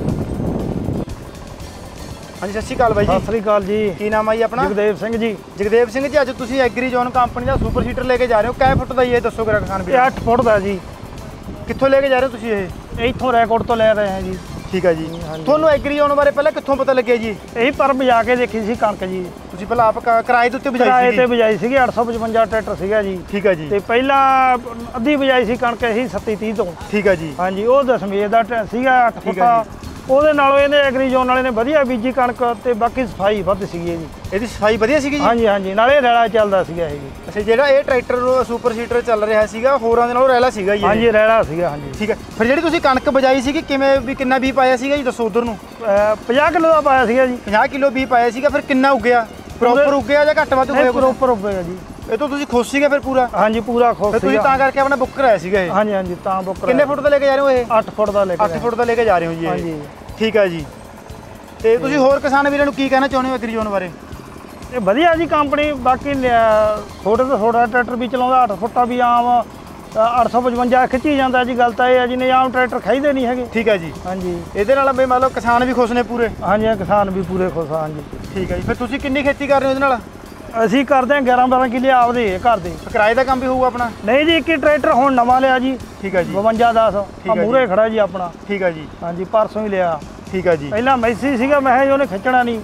ਹਾਂਜੀ ਸਤਿ ਸ਼੍ਰੀ ਅਕਾਲ ਬਾਈ ਜੀ। ਸਤਿ ਸ੍ਰੀ ਅਕਾਲ ਜੀ। ਕੀ ਨਾਮ ਆ ਜੀ ਆਪਣਾ? ਜਗਦੇਵ ਸਿੰਘ ਜੀ। ਜਗਦੇਵ ਸਿੰਘ ਜੀ, ਅੱਜ ਤੁਸੀਂ ਐਗਰੀ ਜ਼ੋਨ ਕੰਪਨੀ ਦਾ ਸੁਪਰ ਸੀਟਰ ਲੈ ਕੇ ਜਾ ਰਹੇ ਹੋ, ਕਿੰਨੇ ਫੁੱਟ ਦਾ ਇਹ ਦੱਸੋ ਕਿਰਾ ਕਿਸਾਨ ਇਹ ਵੀਰ? ਅੱਠ ਫੁੱਟ ਦਾ ਜੀ। ਕਿੱਥੋਂ ਲੈ ਕੇ ਜਾ ਰਹੇ ਹੋ ਤੁਸੀਂ ਇਹ? ਇੱਥੋਂ ਰੈਕੋਰਡ ਤੋਂ ਲੈ ਰਹੇ ਹਾਂ ਜੀ। ਠੀਕ ਹੈ ਜੀ, ਤੁਹਾਨੂੰ ਐਗਰੀ ਜ਼ੋਨ ਬਾਰੇ ਪਹਿਲਾਂ ਕਿੱਥੋਂ ਪਤਾ ਲੱਗਿਆ ਜੀ? ਇਹੀ ਪਰ ਬਜਾ ਕੇ ਦੇਖੀ ਸੀ ਕਣਕ ਜੀ। ਤੁਸੀਂ ਪਹਿਲਾਂ ਆਪ ਕ- ਕਿਰਾਏ ਦੇ ਉੱਤੇ ਬਜਾਈ ਕਿਰਾਏ ਸੀ? ਤੇ ਬਜਾਈ ਸੀਗੀ, ਅੱਠ ਸੌ ਪਚਵੰਜਾ ਟਰੈਕਟਰ ਸੀਗਾ ਜੀ। ਠੀਕ ਹੈ ਜੀ, ਤੇ ਪਹਿਲਾਂ ਅੱਧੀ ਬਜਾਈ ਸੀ ਕਣਕ ਇਹੀ ਸੱਤੀ ਤੀਹ ਤੋਂ। ਠੀਕ ਹੈ ਜੀ, ਹਾਂਜੀ, ਉਹ ਦਸਮੇਰ ਦਾ ਟ- ਸੀਗਾ ਅੱਠ ਫੁੱਟਾ। ਉਹਦੇ ਨਾਲੋਂ ਇਹਨੇ ਐਗਰੀ ਜ਼ੋਨ ਵਾਲੇ ਨੇ ਵਧੀਆ ਬੀਜੀ ਕਣਕ, ਤੇ ਬਾਕੀ ਸਫਾਈ ਵੱਧ ਸੀਗੀ ਜੀ। ਇਹਦੀ ਸਫਾਈ ਵਧੀਆ ਸੀਗੀ ਜੀ? ਹਾਂਜੀ ਹਾਂਜੀ, ਨਾਲੇ ਰੈਲਾ ਚੱਲਦਾ ਸੀਗਾ ਇਹ ਜੀ। ਅੱਛਾ, ਜਿਹੜਾ ਇਹ ਟਰੈਕਟਰ ਸੁਪਰ ਸੀਟਰ ਚੱਲ ਰਿਹਾ ਸੀਗਾ ਹੋਰਾਂ ਦੇ ਨਾਲੋਂ ਰੈਲਾ ਸੀਗਾ ਜੀ ਇਹ? ਹਾਂਜੀ ਰੈਲਾ ਸੀਗਾ। ਹਾਂਜੀ ਠੀਕ ਹੈ, ਫਿਰ ਜਿਹੜੀ ਤੁਸੀਂ ਕਣਕ ਬਜਾਈ ਸੀਗੀ ਕਿਵੇਂ ਵੀ ਕਿੰਨਾ ਵੀ ਪਾਇਆ ਸੀਗਾ ਜੀ, ਦੱਸੋ ਉਧਰ ਨੂੰ। ਪੰਜਾਹ ਕਿਲੋ ਦਾ ਪਾਇਆ ਸੀਗਾ ਜੀ। ਪੰਜਾਹ ਕਿਲੋ ਵੀ ਪਾਇਆ ਸੀਗਾ, ਫਿਰ ਕਿੰਨਾ ਉੱਗਿਆ? ਪ੍ਰੋਪਰ ਉੱਗਿਆ ਜਾਂ ਘੱਟ ਵੱਧ ਹੋਇਆ? ਪ੍ਰੋਪਰ ਉੱਗਿਆ ਜੀ। ਇਹ ਤੋਂ ਤੁਸੀਂ ਖੁਸ਼ ਸੀਗੇ ਫਿਰ ਪੂਰਾ? ਹਾਂਜੀ ਪੂਰਾ ਖੁਸ਼ ਫਿਰ ਤੁਸੀਂ ਸੀਗਾ। ਤਾਂ ਕਰਕੇ ਆਪਣਾ ਬੁੱਕ ਕਰਾਇਆ ਸੀਗਾ ਇਹ? ਹਾਂਜੀ ਹਾਂਜੀ, ਤਾਂ ਬੁੱਕ। ਕਿੰਨੇ ਫੁੱਟ ਦਾ ਲੈ ਕੇ ਜਾ ਰਹੇ ਹੋ ਇਹ? ਅੱਠ ਫੁੱਟ ਦਾ ਲੈ ਕੇ। ਅੱਠ ਫੁੱਟ ਦਾ ਲੈ ਕੇ ਜਾ ਰਹੇ ਹੋ ਜੀ ਇਹ? ਹਾਂਜੀ। ਠੀਕ ਹੈ ਜੀ, ਤੇ ਤੁਸੀਂ ਹੋਰ ਕਿਸਾਨ ਵੀਰਾਂ ਨੂੰ ਕੀ ਕਹਿਣਾ ਚਾਹੁੰਦੇ ਹੋ ਐਗਰੀ ਜ਼ੋਨ ਬਾਰੇ? ਇਹ ਵਧੀਆ ਜੀ ਕੰਪਨੀ। ਬਾਕੀ ਲਿਆ- ਛੋਟੇ ਤੋਂ ਛੋਟਾ ਟਰੈਕਟਰ ਵੀ ਚਲਾਉਂਦਾ, ਅੱਠ ਫੁੱਟਾ ਵੀ ਆਮ ਅੱਠ ਸੌ ਪਚਵੰਜਾ ਖਿੱਚੀ ਜਾਂਦਾ ਜੀ। ਗੱਲ ਤਾਂ ਇਹ ਹੈ ਜੀ, ਨੇ ਆਮ ਟਰੈਕਟਰ ਖਾਈਦੇ ਨਹੀਂ ਹੈਗੇ। ਠੀਕ ਹੈ ਜੀ, ਹਾਂਜੀ। ਇਹਦੇ ਨਾਲ ਬਈ ਮਤਲਬ ਕਿਸਾਨ ਵੀ ਖੁਸ਼ ਨੇ ਪੂਰੇ? ਹਾਂਜੀ ਕਿਸਾਨ ਵੀ ਪੂਰੇ ਖੁਸ਼ ਆ। ਹਾਂਜੀ ਠੀਕ ਹੈ ਜੀ, ਫਿਰ ਤੁਸੀਂ ਕਿੰਨੀ ਖੇਤੀ ਕਰ ਰਹੇ ਹੋ ਇਹਦੇ ਨਾਲ? ਅਸੀਂ ਕਰਦੇ ਹਾਂ ਗਿਆਰਾਂ ਬਾਰਾਂ ਕਿੱਲੇ ਆਪਦੇ ਘਰ ਦੇ। ਕਿਰਾਏ ਦਾ ਕੰਮ ਵੀ ਹੋਊਗਾ ਆਪਣਾ? ਨਹੀਂ ਜੀ, ਇੱਕ ਹੀ ਟਰੈਕਟਰ ਹੁਣ ਨਵਾਂ ਲਿਆ ਜੀ। ਠੀਕ ਹੈ ਜੀ, ਬਵੰਜਾ ਦਸ ਠੀਕ ਹੈ ਮੂਹਰੇ ਖੜਾ ਜੀ ਆਪਣਾ। ਠੀਕ ਹੈ ਜੀ, ਹਾਂਜੀ ਪਰਸੋਂ ਹੀ ਲਿਆ। ਠੀਕ ਹੈ ਜੀ, ਪਹਿਲਾਂ ਮੈਸੀ ਸੀਗਾ, ਮੈਂ ਕਿਹਾ ਜੀ ਉਹਨੇ ਖਿੱਚਣਾ ਨਹੀਂ,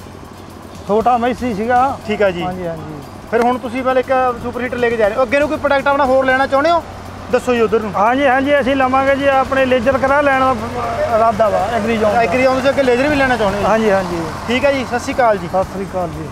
ਛੋਟਾ ਮੈਸੀ ਸੀਗਾ। ਠੀਕ ਹੈ ਜੀ। ਹਾਂਜੀ ਹਾਂਜੀ। ਫਿਰ ਹੁਣ ਤੁਸੀਂ ਪਹਿਲੇ ਇੱਕ ਸੁਪਰ ਹੀਟਰ ਲੈ ਕੇ ਜਾ ਰਹੇ ਹੋ, ਅੱਗੇ ਨੂੰ ਕੋਈ ਪ੍ਰੋਡਕਟ ਆਪਣਾ ਹੋਰ ਲੈਣਾ ਚਾਹੁੰਦੇ ਹੋ, ਦੱਸੋ ਜੀ ਉਧਰ ਨੂੰ। ਹਾਂਜੀ ਹਾਂਜੀ, ਅਸੀਂ ਲਵਾਂਗੇ ਜੀ। ਆਪਣੇ ਲੇਜ਼ਰ ਕਰਾ ਲੈਣ ਦਾ ਇਰਾਦਾ ਵਾ ਐਗਰੀ ਜ਼ੋਨ। ਐਗਰੀ ਜ਼ੋਨ ਤੋਂ ਅੱਗੇ ਲੇਜ਼ਰ ਵੀ ਲੈਣਾ ਚਾਹੁੰਦੇ ਹੋ? ਹਾਂਜੀ ਹਾਂਜੀ। ਠੀਕ ਹੈ ਜੀ, ਸਤਿ ਸ਼੍ਰੀ ਅਕਾਲ ਜੀ। ਸਤਿ ਸ੍ਰੀ ਅਕਾਲ ਜੀ।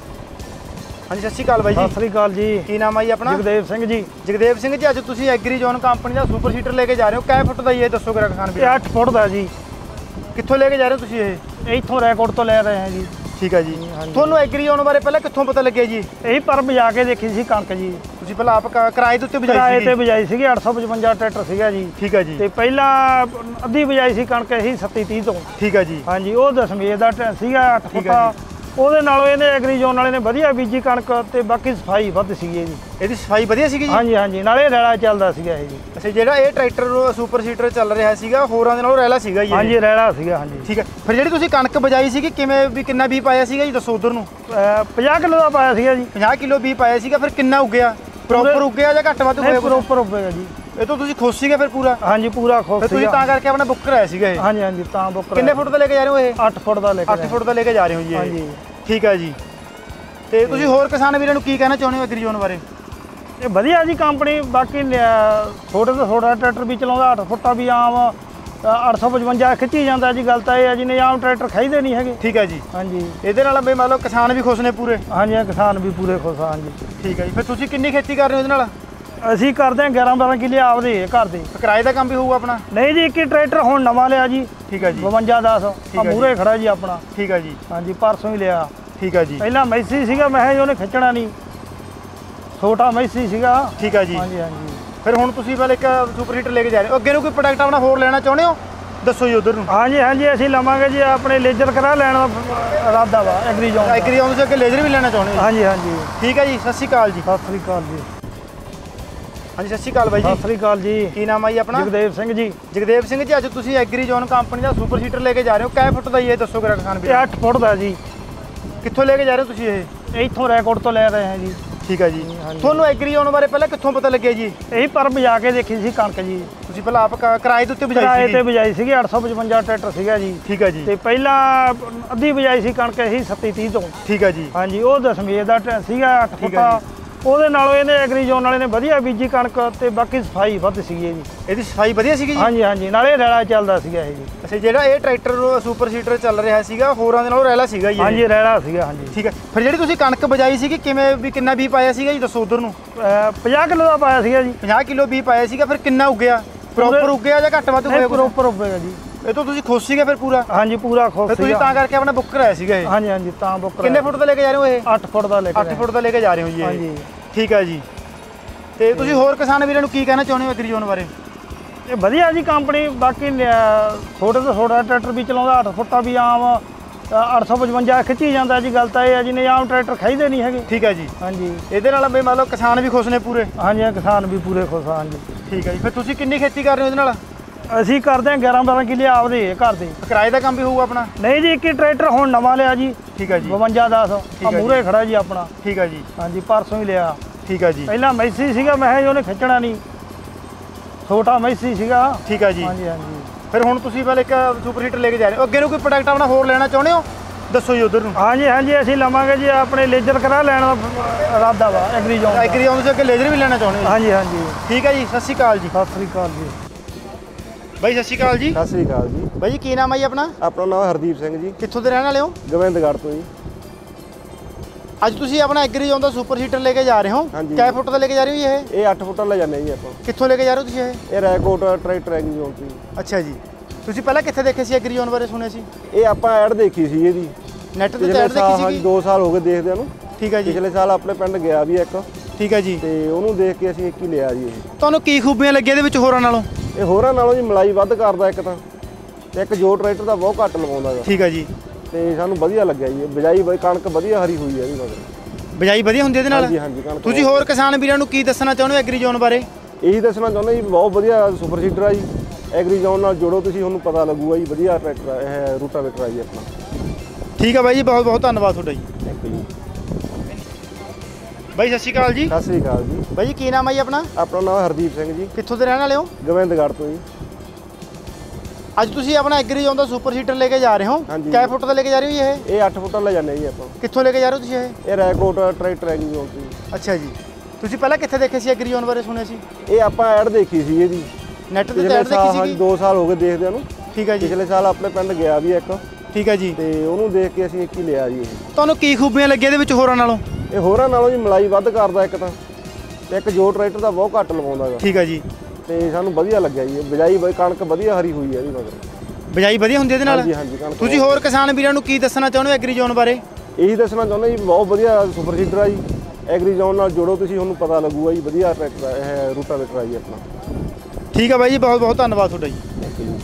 ਹਾਂਜੀ ਸਤਿ ਸ਼੍ਰੀ ਅਕਾਲ ਬਾਈ ਜੀ। ਸਤਿ ਸ੍ਰੀ ਅਕਾਲ ਜੀ। ਕੀ ਨਾਮ ਆ ਜੀ ਆਪਣਾ? ਜਗਦੇਵ ਸਿੰਘ ਜੀ। ਜਗਦੇਵ ਸਿੰਘ ਜੀ, ਅੱਜ ਤੁਸੀਂ ਐਗਰੀ ਜ਼ੋਨ ਕੰਪਨੀ ਦਾ ਸੁਪਰ ਸੀਟਰ ਲੈ ਕੇ ਜਾ ਰਹੇ ਹੋ, ਕਿੰਨੇ ਫੁੱਟ ਦਾ ਇਹ ਦੱਸੋ ਕਿਰਾ ਕਿਸਾਨ ਵੀਰ? ਇਹ ਅੱਠ ਫੁੱਟ ਦਾ ਜੀ। ਕਿੱਥੋਂ ਲੈ ਕੇ ਜਾ ਰਹੇ ਹੋ ਤੁਸੀਂ ਇਹ? ਇੱਥੋਂ ਰੈਕੋਰਡ ਤੋਂ ਲੈ ਰਹੇ ਹਾਂ ਜੀ। ਠੀਕ ਹੈ ਜੀ, ਤੁਹਾਨੂੰ ਐਗਰੀ ਜ਼ੋਨ ਬਾਰੇ ਪਹਿਲਾਂ ਕਿੱਥੋਂ ਪਤਾ ਲੱਗਿਆ ਜੀ? ਇਹੀ ਪਰ ਬਜਾ ਕੇ ਦੇਖੀ ਸੀ ਕਣਕ ਜੀ। ਤੁਸੀਂ ਪਹਿਲਾਂ ਆਪ ਕ- ਕਿਰਾਏ ਦੇ ਉੱਤੇ ਬਜਾਈ ਕਿਰਾਏ ਸੀ? ਤੇ ਬਜਾਈ ਸੀਗੀ, ਅੱਠ ਸੌ ਪਚਵੰਜਾ ਟਰੈਕਟਰ ਸੀਗਾ ਜੀ। ਠੀਕ ਹੈ ਜੀ, ਤੇ ਪਹਿਲਾਂ ਅੱਧੀ ਬਜਾਈ ਸੀ ਕਣਕ ਇਹੀ ਸੱਤੀ ਤੀਹ ਤੋਂ। ਠੀਕ ਹੈ ਜੀ, ਹਾਂਜੀ, ਉਹ ਦਸਮੇਰ ਦਾ ਟ- ਸੀਗਾ ਅੱਠ ਫੁੱਟਾ। ਉਹਦੇ ਨਾਲੋਂ ਇਹਨੇ ਐਗਰੀ ਜ਼ੋਨ ਵਾਲੇ ਨੇ ਵਧੀਆ ਬੀਜੀ ਕਣਕ, ਤੇ ਬਾਕੀ ਸਫਾਈ ਵੱਧ ਸੀਗੀ ਜੀ। ਇਹਦੀ ਸਫਾਈ ਵਧੀਆ ਸੀਗੀ ਜੀ? ਹਾਂਜੀ ਹਾਂਜੀ, ਨਾਲੇ ਰੈਲਾ ਚੱਲਦਾ ਸੀਗਾ ਇਹ ਜੀ। ਅੱਛਾ, ਜਿਹੜਾ ਇਹ ਟਰੈਕਟਰ ਸੁਪਰ ਸੀਟਰ ਚੱਲ ਰਿਹਾ ਸੀਗਾ ਹੋਰਾਂ ਦੇ ਨਾਲੋਂ ਰੈਲਾ ਸੀਗਾ ਜੀ ਇਹ? ਹਾਂਜੀ ਰੈਲਾ ਸੀਗਾ। ਹਾਂਜੀ। ਠੀਕ ਹੈ, ਫਿਰ ਜਿਹੜੀ ਤੁਸੀਂ ਕਣਕ ਬਜਾਈ ਸੀਗੀ ਕਿਵੇਂ ਵੀ ਕਿੰਨਾ ਵੀ ਪਾਇਆ ਸੀਗਾ ਜੀ, ਦੱਸੋ ਉਧਰ ਨੂੰ। ਪੰਜਾਹ ਕਿਲੋ ਦਾ ਪਾਇਆ ਸੀਗਾ ਜੀ। ਪੰਜਾਹ ਕਿਲੋ ਵੀ ਪਾਇਆ ਸੀਗਾ, ਫਿਰ ਕਿੰਨਾ ਉੱਗਿਆ? ਪ੍ਰੋਪਰ ਉੱਗਿਆ ਜਾਂ ਘੱਟ ਵੱਧ ਹੋਇਆ? ਪ੍ਰੋਪਰ ਉੱਗਿਆ ਜੀ। ਇਹ ਤੋਂ ਤੁਸੀਂ ਖੁਸ਼ ਸੀਗੇ ਫਿਰ ਪੂਰਾ? ਹਾਂਜੀ ਪੂਰਾ ਖੁਸ਼ ਫਿਰ ਤੁਸੀਂ ਸੀਗਾ। ਤਾਂ ਕਰਕੇ ਆਪਣਾ ਬੁੱਕ ਕਰਾਇਆ ਸੀਗਾ ਇਹ? ਹਾਂਜੀ ਹਾਂਜੀ, ਤਾਂ ਬੁੱਕ। ਕਿੰਨੇ ਫੁੱਟ ਦਾ ਲੈ ਕੇ ਜਾ ਰਹੇ ਹੋ ਇਹ? ਅੱਠ ਫੁੱਟ ਦਾ ਲੈ ਕੇ। ਅੱਠ ਫੁੱਟ ਦਾ ਲੈ ਕੇ ਜਾ ਰਹੇ ਹੋ ਜੀ ਇਹ? ਹਾਂਜੀ। ਠੀਕ ਹੈ ਜੀ, ਤੇ ਤੁਸੀਂ ਹੋਰ ਕਿਸਾਨ ਵੀਰਾਂ ਨੂੰ ਕੀ ਕਹਿਣਾ ਚਾਹੁੰਦੇ ਹੋ ਐਗਰੀ ਜ਼ੋਨ ਬਾਰੇ? ਇਹ ਵਧੀਆ ਜੀ ਕੰਪਨੀ। ਬਾਕੀ ਲਿਆ- ਛੋਟੇ ਤੋਂ ਛੋਟਾ ਟਰੈਕਟਰ ਵੀ ਚਲਾਉਂਦਾ, ਅੱਠ ਫੁੱਟਾ ਵੀ ਆਮ ਅੱਠ ਸੌ ਪਚਵੰਜਾ ਖਿੱਚੀ ਜਾਂਦਾ ਜੀ। ਗੱਲ ਤਾਂ ਇਹ ਹੈ ਜੀ, ਨੇ ਆਮ ਟਰੈਕਟਰ ਖਾਈਦੇ ਨਹੀਂ ਹੈਗੇ। ਠੀਕ ਹੈ ਜੀ, ਹਾਂਜੀ। ਇਹਦੇ ਨਾਲ ਬਈ ਮਤਲਬ ਕਿਸਾਨ ਵੀ ਖੁਸ਼ ਨੇ ਪੂਰੇ? ਹਾਂਜੀ ਕਿਸਾਨ ਵੀ ਪੂਰੇ ਖੁਸ਼ ਆ। ਹਾਂਜੀ। ਠੀਕ ਹੈ ਜੀ, ਫਿਰ ਤੁਸੀਂ ਕਿੰਨੀ ਖੇਤੀ ਕਰ ਰਹੇ ਹੋ ਇਹਦੇ ਨਾਲ? ਅਸੀਂ ਕਰਦੇ ਹਾਂ ਗਿਆਰਾਂ ਬਾਰਾਂ ਕਿੱਲੇ ਆਪਦੇ ਘਰ ਦੇ। ਕਿਰਾਏ ਦਾ ਕੰਮ ਵੀ ਹੋਊਗਾ ਆਪਣਾ? ਨਹੀਂ ਜੀ, ਇੱਕ ਹੀ ਟਰੈਕਟਰ ਹੁਣ ਨਵਾਂ ਲਿਆ ਜੀ। ਠੀਕ ਹੈ ਜੀ, ਬਵੰਜਾ ਦਸ ਹੈ ਜੀ। ਮੂਹਰੇ ਖੜਾ ਜੀ ਆਪਣਾ। ਠੀਕ ਹੈ ਜੀ, ਹਾਂਜੀ ਪਰਸੋਂ ਹੀ ਲਿਆ। ਠੀਕ ਹੈ ਜੀ, ਪਹਿਲਾਂ ਮੈਸੀ ਸੀਗਾ, ਮੈਂ ਕਿਹਾ ਜੀ ਉਹਨੇ ਖਿੱਚਣਾ ਨਹੀਂ, ਛੋਟਾ ਮੈਸੀ ਸੀਗਾ। ਠੀਕ ਹੈ ਜੀ। ਹਾਂਜੀ ਹਾਂਜੀ। ਫਿਰ ਹੁਣ ਤੁਸੀਂ ਪਹਿਲੇ ਇੱਕ ਸੁਪਰ ਹੀਟਰ ਲੈ ਕੇ ਜਾ ਰਹੇ ਹੋ, ਅੱਗੇ ਨੂੰ ਕੋਈ ਪ੍ਰੋਡਕਟ ਆਪਣਾ ਹੋਰ ਲੈਣਾ ਚਾਹੁੰਦੇ ਹੋ, ਦੱਸੋ ਜੀ ਉਧਰ ਨੂੰ। ਹਾਂਜੀ ਹਾਂਜੀ, ਅਸੀਂ ਲਵਾਂਗੇ ਜੀ। ਆਪਣੇ ਲੇਜ਼ਰ ਕਰਾ ਲੈਣ ਦਾ ਇਰਾਦਾ ਵਾ ਐਗਰੀ ਜ਼ੋਨ। ਐਗਰੀ ਜ਼ੋਨ ਤੋਂ ਅੱਗੇ ਲੇਜ਼ਰ ਵੀ ਲੈਣਾ ਚਾਹੁੰਦੇ ਹੋ? ਹਾਂਜੀ ਹਾਂਜੀ। ਠੀਕ ਹੈ ਜੀ, ਸਤਿ ਸ਼੍ਰੀ ਅਕਾਲ ਜੀ। ਸਤਿ ਸ੍ਰੀ ਅਕਾਲ ਜੀ। ਹਾਂਜੀ ਸਤਿ ਸ਼੍ਰੀ ਅਕਾਲ ਬਾਈ ਜੀ। ਸਤਿ ਸ੍ਰੀ ਅਕਾਲ ਜੀ। ਕੀ ਨਾਮ ਆ ਜੀ ਆਪਣਾ? ਜਗਦੇਵ ਸਿੰਘ ਜੀ। ਜਗਦੇਵ ਸਿੰਘ ਜੀ, ਅੱਜ ਤੁਸੀਂ ਐਗਰੀ ਜ਼ੋਨ ਕੰਪਨੀ ਦਾ ਸੁਪਰ ਸੀਟਰ ਲੈ ਕੇ ਜਾ ਰਹੇ ਹੋ, ਕਿੰਨੇ ਫੁੱਟ ਦਾ ਇਹ ਦੱਸੋ ਕਿਰਾ ਕਿਸਾਨ ਵੀਰ? ਇਹ ਅੱਠ ਫੁੱਟ ਦਾ ਜੀ। ਕਿੱਥੋਂ ਲੈ ਕੇ ਜਾ ਰਹੇ ਹੋ ਤੁਸੀਂ ਇਹ? ਇੱਥੋਂ ਰੈਕੋਰਡ ਤੋਂ ਲੈ ਰਹੇ ਹਾਂ ਜੀ। ਠੀਕ ਹੈ ਜੀ। ਤੁਹਾਨੂੰ ਐਗਰੀ ਜ਼ੋਨ ਬਾਰੇ ਪਹਿਲਾਂ ਕਿੱਥੋਂ ਪਤਾ ਲੱਗਿਆ ਜੀ? ਇਹੀ ਪਰ ਬਜਾ ਕੇ ਦੇਖੀ ਸੀ ਕਣਕ ਜੀ। ਤੁਸੀਂ ਪਹਿਲਾਂ ਆਪ ਕ- ਕਿਰਾਏ ਦੇ ਉੱਤੇ ਬਜਾਈ ਕਿਰਾਏ ਸੀ? ਤੇ ਬਜਾਈ ਸੀਗੀ, ਅੱਠ ਸੌ ਪਚਵੰਜਾ ਟਰੈਕਟਰ ਸੀਗਾ ਜੀ। ਠੀਕ ਹੈ ਜੀ। ਤੇ ਪਹਿਲਾਂ ਅੱਧੀ ਬਜਾਈ ਸੀ ਕਣਕ ਇਹੀ ਸੱਤੀ ਤੀਹ ਤੋਂ। ਠੀਕ ਹੈ ਜੀ। ਹਾਂਜੀ, ਉਹ ਦਸਮੇਰ ਦਾ ਟ- ਸੀਗਾ ਅੱਠ ਠੀਕ ਹੈ ਫੁੱਟਾ। ਉਹਦੇ ਨਾਲੋਂ ਇਹਨੇ ਐਗਰੀ ਜ਼ੋਨ ਵਾਲੇ ਨੇ ਵਧੀਆ ਬੀਜੀ ਕਣਕ ਤੇ ਬਾਕੀ ਸਫਾਈ ਵੱਧ ਸੀਗੀ ਇਹਦੀ। ਇਹਦੀ ਸਫਾਈ ਵਧੀਆ ਸੀਗੀ ਜੀ? ਹਾਂਜੀ ਹਾਂਜੀ, ਨਾਲੇ ਰੈਲਾ ਚੱਲਦਾ ਸੀਗਾ ਇਹ ਜੀ। ਅੱਛਾ, ਜਿਹੜਾ ਇਹ ਟਰੈਕਟਰ ਸੁਪਰ ਸੀਡਰ ਚੱਲ ਰਿਹਾ ਸੀਗਾ ਹੋਰਾਂ ਦੇ ਨਾਲੋਂ ਰੈਲਾ ਸੀਗਾ ਜੀ ਇਹ? ਹਾਂਜੀ, ਰੈਲਾ ਸੀਗਾ। ਹਾਂਜੀ ਠੀਕ ਹੈ। ਫਿਰ ਜਿਹੜੀ ਤੁਸੀਂ ਕਣਕ ਬਜਾਈ ਸੀਗੀ ਕਿਵੇਂ ਵੀ ਕਿੰਨਾ ਬੀ ਪਾਇਆ ਸੀਗਾ ਜੀ, ਦੱਸੋ ਉਧਰ ਨੂੰ? ਪੰਜਾਹ ਕਿਲੋ ਦਾ ਪਾਇਆ ਸੀਗਾ ਜੀ। ਪੰਜਾਹ ਕਿਲੋ ਬੀ ਪਾਇਆ ਸੀਗਾ। ਫਿਰ ਕਿੰਨਾ ਉੱਗਿਆ? ਪ੍ਰੋਪਰ ਉੱਗਿਆ ਜਾਂ ਘੱਟ ਵੱਧ ਹੋਇਆ? ਪ੍ਰੋਪਰ ਉੱਗੇਗਾ ਜੀ। ਇਹ ਤੋਂ ਤੁਸੀਂ ਖੁਸ਼ ਸੀਗੇ ਫਿਰ ਪੂਰਾ? ਹਾਂਜੀ, ਪੂਰਾ ਖੁਸ਼ ਫਿਰ ਤੁਸੀਂ ਤਾਂ ਕਰਕੇ ਆਪਣਾ ਬੁੱਕ ਕਰਾਇਆ ਸੀਗਾ ਇਹ? ਹਾਂਜੀ ਹਾਂਜੀ, ਤਾਂ ਬੁੱਕ। ਕਿੰਨੇ ਫੁੱਟ ਦਾ ਲੈ ਕੇ ਜਾ ਰਹੇ ਹੋ ਇਹ? ਅੱਠ ਫੁੱਟ ਦਾ ਲੈ ਕੇ। ਅੱਠ ਫੁੱਟ ਦਾ ਲੈ ਕੇ ਜਾ ਰਹੇ ਹੋ ਜੀ ਇਹ? ਹਾਂਜੀ। ਠੀਕ ਹੈ ਜੀ। ਤੇ ਤੁਸੀਂ ਹੋਰ ਕਿਸਾਨ ਵੀਰਾਂ ਨੂੰ ਕੀ ਕਹਿਣਾ ਚਾਹੁੰਦੇ ਹੋ ਐਗਰੀ ਜ਼ੋਨ ਬਾਰੇ? ਇਹ ਵਧੀਆ ਜੀ ਕੰਪਨੀ। ਬਾਕੀ ਛੋਟੇ ਤੋਂ ਛੋਟਾ ਟਰੈਕਟਰ ਵੀ ਚਲਾਉਂਦਾ, ਅੱਠ ਫੁੱਟਾ ਵੀ ਆਮ ਅੱਠ ਸੌ ਪਚਵੰਜਾ ਖਿੱਚੀ ਜਾਂਦਾ ਜੀ। ਗੱਲ ਤਾਂ ਇਹ ਹੈ ਜੀ, ਨੇ ਆਮ ਟਰੈਕਟਰ ਖਾਈਦੇ ਨਹੀਂ ਹੈਗੇ। ਠੀਕ ਹੈ ਜੀ। ਹਾਂਜੀ, ਇਹਦੇ ਨਾਲ ਬਈ ਮੰਨ ਲਓ ਕਿਸਾਨ ਵੀ ਖੁਸ਼ ਨੇ ਪੂਰੇ? ਹਾਂਜੀ, ਕਿਸਾਨ ਵੀ ਪੂਰੇ ਖੁਸ਼ ਆ। ਹਾਂਜੀ। ਠੀਕ ਹੈ ਜੀ। ਫਿਰ ਤੁਸੀਂ ਕਿੰਨੀ ਖੇਤੀ ਕਰ ਰਹੇ ਹੋ ਇਹਦੇ ਨਾਲ? ਅਸੀਂ ਕਰਦੇ ਹਾਂ ਗਿਆਰਾਂ ਬਾਰਾਂ ਕਿੱਲੇ ਆਪਦੇ ਘਰ ਦੇ। ਕਿਰਾਏ ਦਾ ਕੰਮ ਵੀ ਹੋਊਗਾ ਆਪਣਾ? ਨਹੀਂ ਜੀ, ਇੱਕ ਹੀ ਟਰੈਕਟਰ ਹੁਣ ਨਵਾਂ ਲਿਆ ਜੀ। ਠੀਕ ਹੈ ਜੀ। ਬਵੰਜਾ ਦਸ ਆ ਹੈ ਜੀ। ਮੂਹਰੇ ਖੜਾ ਜੀ ਆਪਣਾ। ਠੀਕ ਹੈ ਜੀ। ਹਾਂਜੀ, ਪਰਸੋਂ ਹੀ ਲਿਆ। ਠੀਕ ਹੈ ਜੀ। ਪਹਿਲਾਂ ਮੈਸੀ ਸੀਗਾ, ਮੈਂ ਕਿਹਾ ਜੀ ਉਹਨੇ ਖਿੱਚਣਾ ਨਹੀਂ, ਛੋਟਾ ਮੈਸੀ ਸੀਗਾ। ਠੀਕ ਹੈ ਜੀ। ਹਾਂਜੀ ਹਾਂਜੀ। ਫਿਰ ਹੁਣ ਤੁਸੀਂ ਪਹਿਲਾਂ ਇੱਕ ਸੁਪਰ ਹੀਟਰ ਲੈ ਕੇ ਜਾ ਰਹੇ ਹੋ, ਅੱਗੇ ਨੂੰ ਕੋਈ ਪ੍ਰੋਡਕਟ ਆਪਣਾ ਹੋਰ ਲੈਣਾ ਚਾਹੁੰਦੇ ਹੋ? ਦੱਸੋ ਜੀ ਉਧਰ ਨੂੰ। ਹਾਂਜੀ ਹਾਂਜੀ, ਅਸੀਂ ਲਵਾਂਗੇ ਜੀ। ਆਪਣੇ ਲੇਜ਼ਰ ਕਰਾ ਲੈਣ ਦਾ ਇਰਾਦਾ ਵਾ ਐਗਰੀ ਜ਼ੋਨ। ਐਗਰੀ ਜ਼ੋਨ ਤੋਂ ਅੱਗੇ ਲੇਜ਼ਰ ਵੀ ਲੈਣਾ ਚਾਹੁੰਦੇ ਹੋ? ਹਾਂਜੀ ਹਾਂਜੀ। ਠੀਕ ਹੈ ਜੀ। ਸਤਿ ਸ਼੍ਰੀ ਅਕਾਲ ਜੀ। ਸਤਿ ਸ੍ਰੀ ਅਕਾਲ ਜੀ। ਬਾਈ ਸਤਿ ਸ਼੍ਰੀ ਅਕਾਲ ਜੀ। ਸਤਿ ਸ੍ਰੀ ਅਕਾਲ ਜੀ। ਬਾਈ ਜੀ ਕੀ ਨਾਮ ਹੈ ਜੀ ਆਪਣਾ? ਆਪਣਾ ਨਾਮ ਹਰਦੀਪ ਸਿੰਘ ਜੀ। ਕਿੱਥੋਂ ਦੇ ਰਹਿਣ ਵਾਲੇ ਹੋ? ਗੋਬਿੰਦਗੜ੍ਹ ਤੋਂ ਜੀ। ਅੱਜ ਤੁਸੀਂ ਆਪਣਾ ਐਗਰੀ ਜ਼ੋਨ ਦਾ ਸੁਪਰ ਹੀਟਰ ਲੈ ਕੇ ਜਾ ਰਹੇ ਹੋ? ਹਾਂਜੀ। ਕਿੰਨੇ ਫੁੱਟ ਦਾ ਲੈ ਕੇ ਜਾ ਰਹੇ ਹੋ ਇਹ? ਇਹ ਅੱਠ ਫੁੱਟਾ ਲੈ ਜਾਂਦੇ ਜੀ ਆਪਾਂ। ਕਿੱਥੋਂ ਲੈ ਕੇ ਜਾ ਰਹੇ ਹੋ ਤੁਸੀਂ ਇਹ? ਇਹ ਰੈਕੋਟ ਟਰੈਕਟਰ ਐਗਰੀ ਜ਼ੋਨ ਤੋਂ ਜੀ। ਅੱਛਾ ਜੀ। ਤੁਸੀਂ ਪਹਿਲਾਂ ਕਿੱਥੇ ਦੇਖੇ ਸੀ ਐਗਰੀ ਜ਼ੋਨ ਬਾਰੇ ਸੁਣਿਆ ਸੀ? ਇਹ ਆਪਾਂ ਐਡ ਦੇਖੀ ਸੀ ਇਹਦੀ ਨੈਟ ਤੇ ਪਿਛਲੇ ਐਡ ਦੇਖੀ ਸਾਲ, ਸੀ? ਹਾਂਜੀ ਦੋ ਸਾਲ ਹੋ ਗਏ ਦੇਖਦਿਆਂ ਨੂੰ। ਠੀਕ ਹੈ ਜੀ। ਪਿਛਲੇ ਸਾਲ ਆਪਣੇ ਪਿੰਡ ਗਿਆ ਵੀ ਇੱਕ, ਠੀਕ ਹੈ ਜੀ। ਤੇ ਉਹਨੂੰ ਦੇਖ ਕੇ ਅਸੀਂ ਇੱਕ ਹੀ ਲਿਆ ਜੀ ਇਹ। ਤੁਹਾਨੂੰ ਕੀ ਖੂਬੀਆਂ ਲੱਗੀਆਂ ਇਹਦੇ ਵਿੱਚ ਹੋਰਾਂ ਨਾਲੋਂ? ਇਹ ਹੋਰਾਂ ਨਾਲੋਂ ਜੀ ਮਲਾਈ ਵੱਧ ਕਰਦਾ ਇੱਕ ਤਾਂ, ਤੇ ਇੱਕ ਜੋ ਟਰੈਕਟਰ ਦਾ ਬਹੁਤ ਘੱਟ ਲਵਾਉਂਦਾ ਗਾ। ਠੀਕ ਹੈ ਜੀ। ਤੇ ਸਾਨੂੰ ਵਧੀਆ ਲੱਗਿਆ ਜੀ। ਬਿਜਾਈ ਬਈ ਕਣਕ ਵਧੀਆ ਹਰੀ ਹੋਈ ਹੈ ਇਹਦੀ ਮਗਰ। ਬਿਜਾਈ ਵਧੀਆ ਹੁੰਦੀ ਇਹਦੇ ਨਾਲ? ਹਾਂਜੀ ਹਾਂਜੀ। ਕਣਕ ਤੁਸੀਂ ਹੋਰ ਕਿਸਾਨ ਵੀਰਾਂ ਨੂੰ ਕੀ ਦੱਸਣਾ ਚਾਹੁੰਦੇ ਹੋ ਐਗਰੀ ਜ਼ੋਨ ਬਾਰੇ? ਇਹੀ ਦੱਸਣਾ ਚਾਹੁੰਦਾ ਜੀ, ਬਹੁਤ ਵਧੀਆ ਸੁਪਰ ਸੀਡਰ ਆ ਜੀ। ਐਗਰੀ ਜ਼ੋਨ ਨਾਲ ਜੁੜੋ ਤੁਸੀਂ, ਤੁਹਾਨੂੰ ਪਤਾ ਲੱਗੂਗਾ ਜੀ। ਵਧੀਆ ਟਰੈਕਟਰ ਆ ਇਹ, ਰੂਟਾਵੇਟਰ ਆ ਜੀ ਆਪਣਾ। ਠੀਕ ਹੈ ਬਾਈ ਜੀ, ਬਹੁਤ ਬਹੁਤ ਧੰਨਵਾਦ ਤੁਹਾਡਾ ਜੀ। Thank you. ਬਾਈ ਸਤਿ ਸ਼੍ਰੀ ਅਕਾਲ ਜੀ। ਸਤਿ ਸ੍ਰੀ ਅਕਾਲ ਜੀ। ਬਾਈ ਜੀ ਕੀ ਨਾਮ ਹੈ ਜੀ ਆਪਣਾ? ਆਪਣਾ ਨਾਮ ਹਰਦੀਪ ਸਿੰਘ ਜੀ। ਕਿੱਥੋਂ ਦੇ ਰਹਿਣ ਵਾਲੇ ਹੋ? ਗੋਬਿੰਦਗੜ੍ਹ ਤੋਂ ਜੀ। ਅੱਜ ਤੁਸੀਂ ਆਪਣਾ ਐਗਰੀ ਜ਼ੋਨ ਦਾ ਸੁਪਰ ਹੀਟਰ ਲੈ ਕੇ ਜਾ ਰਹੇ ਹੋ? ਹਾਂਜੀ। ਕਿੰਨੇ ਫੁੱਟ ਦਾ ਲੈ ਕੇ ਜਾ ਰਹੇ ਹੋ ਇਹ? ਇਹ ਅੱਠ ਫੁੱਟਾ ਲੈ ਜਾਂਦੇ ਜੀ ਆਪਾਂ। ਕਿੱਥੋਂ ਲੈ ਕੇ ਜਾ ਰਹੇ ਹੋ ਤੁਸੀਂ ਇਹ? ਇਹ ਰੈਕੋਟ ਟਰੈਕਟਰ ਐਗਰੀ ਜ਼ੋਨ ਤੋਂ ਜੀ। ਅੱਛਾ ਜੀ। ਤੁਸੀਂ ਪਹਿਲਾਂ ਕਿੱਥੇ ਦੇਖੇ ਸੀ ਐਗਰੀ ਜ਼ੋਨ ਬਾਰੇ ਸੁਣਿਆ ਸੀ? ਇਹ ਆਪਾਂ ਐਡ ਦੇਖੀ ਸੀ ਇਹਦੀ ਨੈਟ ਤੇ ਪਿਛਲੇ ਐਡ ਦੇਖੀ ਸਾਲ, ਹਾਂਜੀ ਸੀ? ਦੋ ਸਾਲ ਹੋ ਗਏ ਦੇਖਦਿਆਂ ਨੂੰ। ਠੀਕ ਹੈ ਜੀ। ਪਿਛਲੇ ਸਾਲ ਆਪਣੇ ਪਿੰਡ ਗਿਆ ਵੀ ਇੱਕ, ਠੀਕ ਹੈ ਜੀ। ਤੇ ਉਹਨੂੰ ਦੇਖ ਕੇ ਅਸੀਂ ਇੱਕ ਹੀ ਲਿਆ ਜੀ ਇਹ। ਤੁਹਾਨੂੰ ਕੀ ਖੂਬੀਆਂ ਲੱਗੀਆਂ ਇਹਦੇ ਵਿੱਚ ਹੋਰਾਂ ਨਾਲੋਂ? ਇਹ ਹੋਰਾਂ ਨਾਲੋਂ ਜੀ ਮਲਾਈ ਵੱਧ ਕਰਦਾ ਇੱਕ ਤਾਂ, ਤੇ ਇੱਕ ਜੋ ਟਰੈਕਟਰ ਦਾ ਬਹੁਤ ਘੱਟ ਲਵਾਉਂਦਾ ਗਾ। ਠੀਕ ਹੈ ਜੀ। ਤੇ ਸਾਨੂੰ ਵਧੀਆ ਲੱਗਿਆ ਜੀ। ਬਿਜਾਈ ਬਈ ਕਣਕ ਵਧੀਆ ਹਰੀ ਹੋਈ ਹੈ ਇਹਦੀ ਮਗਰ। ਬਿਜਾਈ ਵਧੀਆ ਹੁੰਦੀ ਇਹਦੇ ਨਾਲ? ਹਾਂਜੀ ਹਾਂਜੀ। ਕਣਕ ਤੁਸੀਂ ਹੋਰ ਕਿਸਾਨ ਵੀਰਾਂ ਨੂੰ ਕੀ ਦੱਸਣਾ ਚਾਹੁੰਦੇ ਹੋ ਐਗਰੀ ਜ਼ੋਨ ਬਾਰੇ? ਇਹੀ ਦੱਸਣਾ ਚਾਹੁੰਦਾ ਜੀ, ਬਹੁਤ ਵਧੀਆ ਸੁਪਰ ਸੀਡਰ ਆ ਜੀ। ਐਗਰੀ ਜ਼ੋਨ ਨਾਲ ਜੁੜੋ ਤੁਸੀਂ, ਤੁਹਾਨੂੰ ਪਤਾ ਲੱਗੂਗਾ ਜੀ। ਵਧੀਆ ਟਰੈਕਟਰ ਆ ਇਹ, ਰੂਟਾਵੇਟਰ ਆ ਜੀ ਆਪਣਾ। ਠੀਕ ਹੈ ਬਾਈ ਜੀ, ਬਹੁਤ ਬਹੁਤ ਧੰਨਵਾਦ ਤੁਹਾਡਾ ਜੀ। Thank you.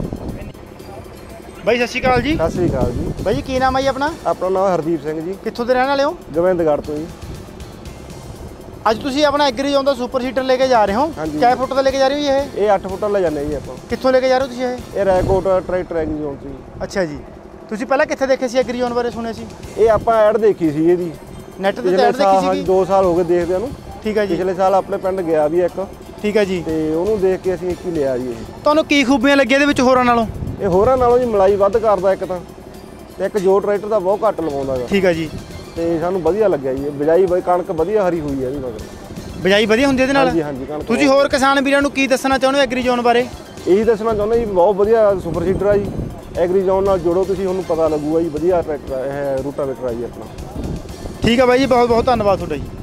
ਬਾਈ ਸਤਿ ਸ਼੍ਰੀ ਅਕਾਲ ਜੀ। ਸਤਿ ਸ੍ਰੀ ਅਕਾਲ ਜੀ। ਬਾਈ ਜੀ ਕੀ ਨਾਮ ਹੈ ਜੀ ਆਪਣਾ? ਆਪਣਾ ਨਾਮ ਹਰਦੀਪ ਸਿੰਘ ਜੀ। ਕਿੱਥੋਂ ਦੇ ਰਹਿਣ ਵਾਲੇ ਹੋ? ਗੋਬਿੰਦਗੜ੍ਹ ਤੋਂ ਜੀ। ਅੱਜ ਤੁਸੀਂ ਆਪਣਾ ਐਗਰੀ ਜ਼ੋਨ ਦਾ ਸੁਪਰ ਹੀਟਰ ਲੈ ਕੇ ਜਾ ਰਹੇ ਹੋ? ਹਾਂਜੀ। ਕਿੰਨੇ ਫੁੱਟ ਦਾ ਲੈ ਕੇ ਜਾ ਰਹੇ ਹੋ ਇਹ? ਇਹ ਅੱਠ ਫੁੱਟਾ ਲੈ ਜਾਂਦੇ ਜੀ ਆਪਾਂ। ਕਿੱਥੋਂ ਲੈ ਕੇ ਜਾ ਰਹੇ ਹੋ ਤੁਸੀਂ ਇਹ? ਇਹ ਰੈਕੋਟ ਟਰੈਕਟਰ ਐਗਰੀ ਜ਼ੋਨ ਤੋਂ ਜੀ। ਅੱਛਾ ਜੀ। ਤੁਸੀਂ ਪਹਿਲਾਂ ਕਿੱਥੇ ਦੇਖੇ ਸੀ ਐਗਰੀ ਜ਼ੋਨ ਬਾਰੇ ਸੁਣਿਆ ਸੀ? ਇਹ ਆਪਾਂ ਐਡ ਦੇਖੀ ਸੀ ਇਹਦੀ ਨੈਟ ਤੇ ਪਿਛਲੇ ਐਡ ਸਾਲ, ਦੇਖੀ ਹਾਂਜੀ ਸੀ? ਦੋ ਸਾਲ ਹੋ ਗਏ ਦੇਖਦਿਆਂ ਨੂੰ। ਠੀਕ ਹੈ ਜੀ। ਪਿਛਲੇ ਸਾਲ ਆਪਣੇ ਪਿੰਡ ਗਿਆ ਵੀ ਇੱਕ, ਠੀਕ ਹੈ ਜੀ। ਤੇ ਉਹਨੂੰ ਦੇਖ ਕੇ ਅਸੀਂ ਇੱਕ ਹੀ ਲਿਆ ਜੀ ਇਹ। ਤੁਹਾਨੂੰ ਕੀ ਖੂਬੀਆਂ ਲੱਗੀਆਂ ਇਹਦੇ ਵਿੱਚ ਹੋਰਾਂ ਨਾਲੋਂ? ਇਹ ਹੋਰਾਂ ਨਾਲੋਂ ਜੀ ਮਲਾਈ ਵੱਧ ਕਰਦਾ ਇੱਕ ਤਾਂ, ਤੇ ਇੱਕ ਜੋ ਟਰੈਕਟਰ ਦਾ ਬਹੁਤ ਘੱਟ ਲਵਾਉਂਦਾ ਗਾ। ਠੀਕ ਹੈ ਜੀ। ਤੇ ਸਾਨੂੰ ਵਧੀਆ ਲੱਗਿਆ ਜੀ। ਬਿਜਾਈ ਬਈ ਕਣਕ ਵਧੀਆ ਹਰੀ ਹੋਈ ਹੈ ਇਹਦੀ ਮਗਰ। ਬਿਜਾਈ ਵਧੀਆ ਹੁੰਦੀ ਇਹਦੇ ਨਾਲ? ਹਾਂਜੀ ਹਾਂਜੀ। ਕਣਕ ਤੁਸੀਂ ਹੋਰ ਕਿਸਾਨ ਵੀਰਾਂ ਨੂੰ ਕੀ ਦੱਸਣਾ ਚਾਹੁੰਦੇ ਹੋ ਐਗਰੀ ਜ਼ੋਨ ਬਾਰੇ? ਇਹੀ ਦੱਸਣਾ ਚਾਹੁੰਦਾ ਜੀ, ਬਹੁਤ ਵਧੀਆ ਸੁਪਰ ਸੀਡਰ ਆ ਜੀ। ਐਗਰੀ ਜ਼ੋਨ ਨਾਲ ਜੁੜੋ ਤੁਸੀਂ, ਤੁਹਾਨੂੰ ਪਤਾ ਲੱਗੂਗਾ ਜੀ। ਵਧੀਆ ਟਰੈਕਟਰ ਆ ਇਹ, ਰੂਟਾਵੇਟਰ ਆ ਜੀ ਆਪਣਾ। ਠੀਕ ਹੈ ਬਾਈ ਜੀ, ਬਹੁਤ ਬਹੁਤ ਧੰਨਵਾਦ ਤੁਹਾਡਾ ਜੀ।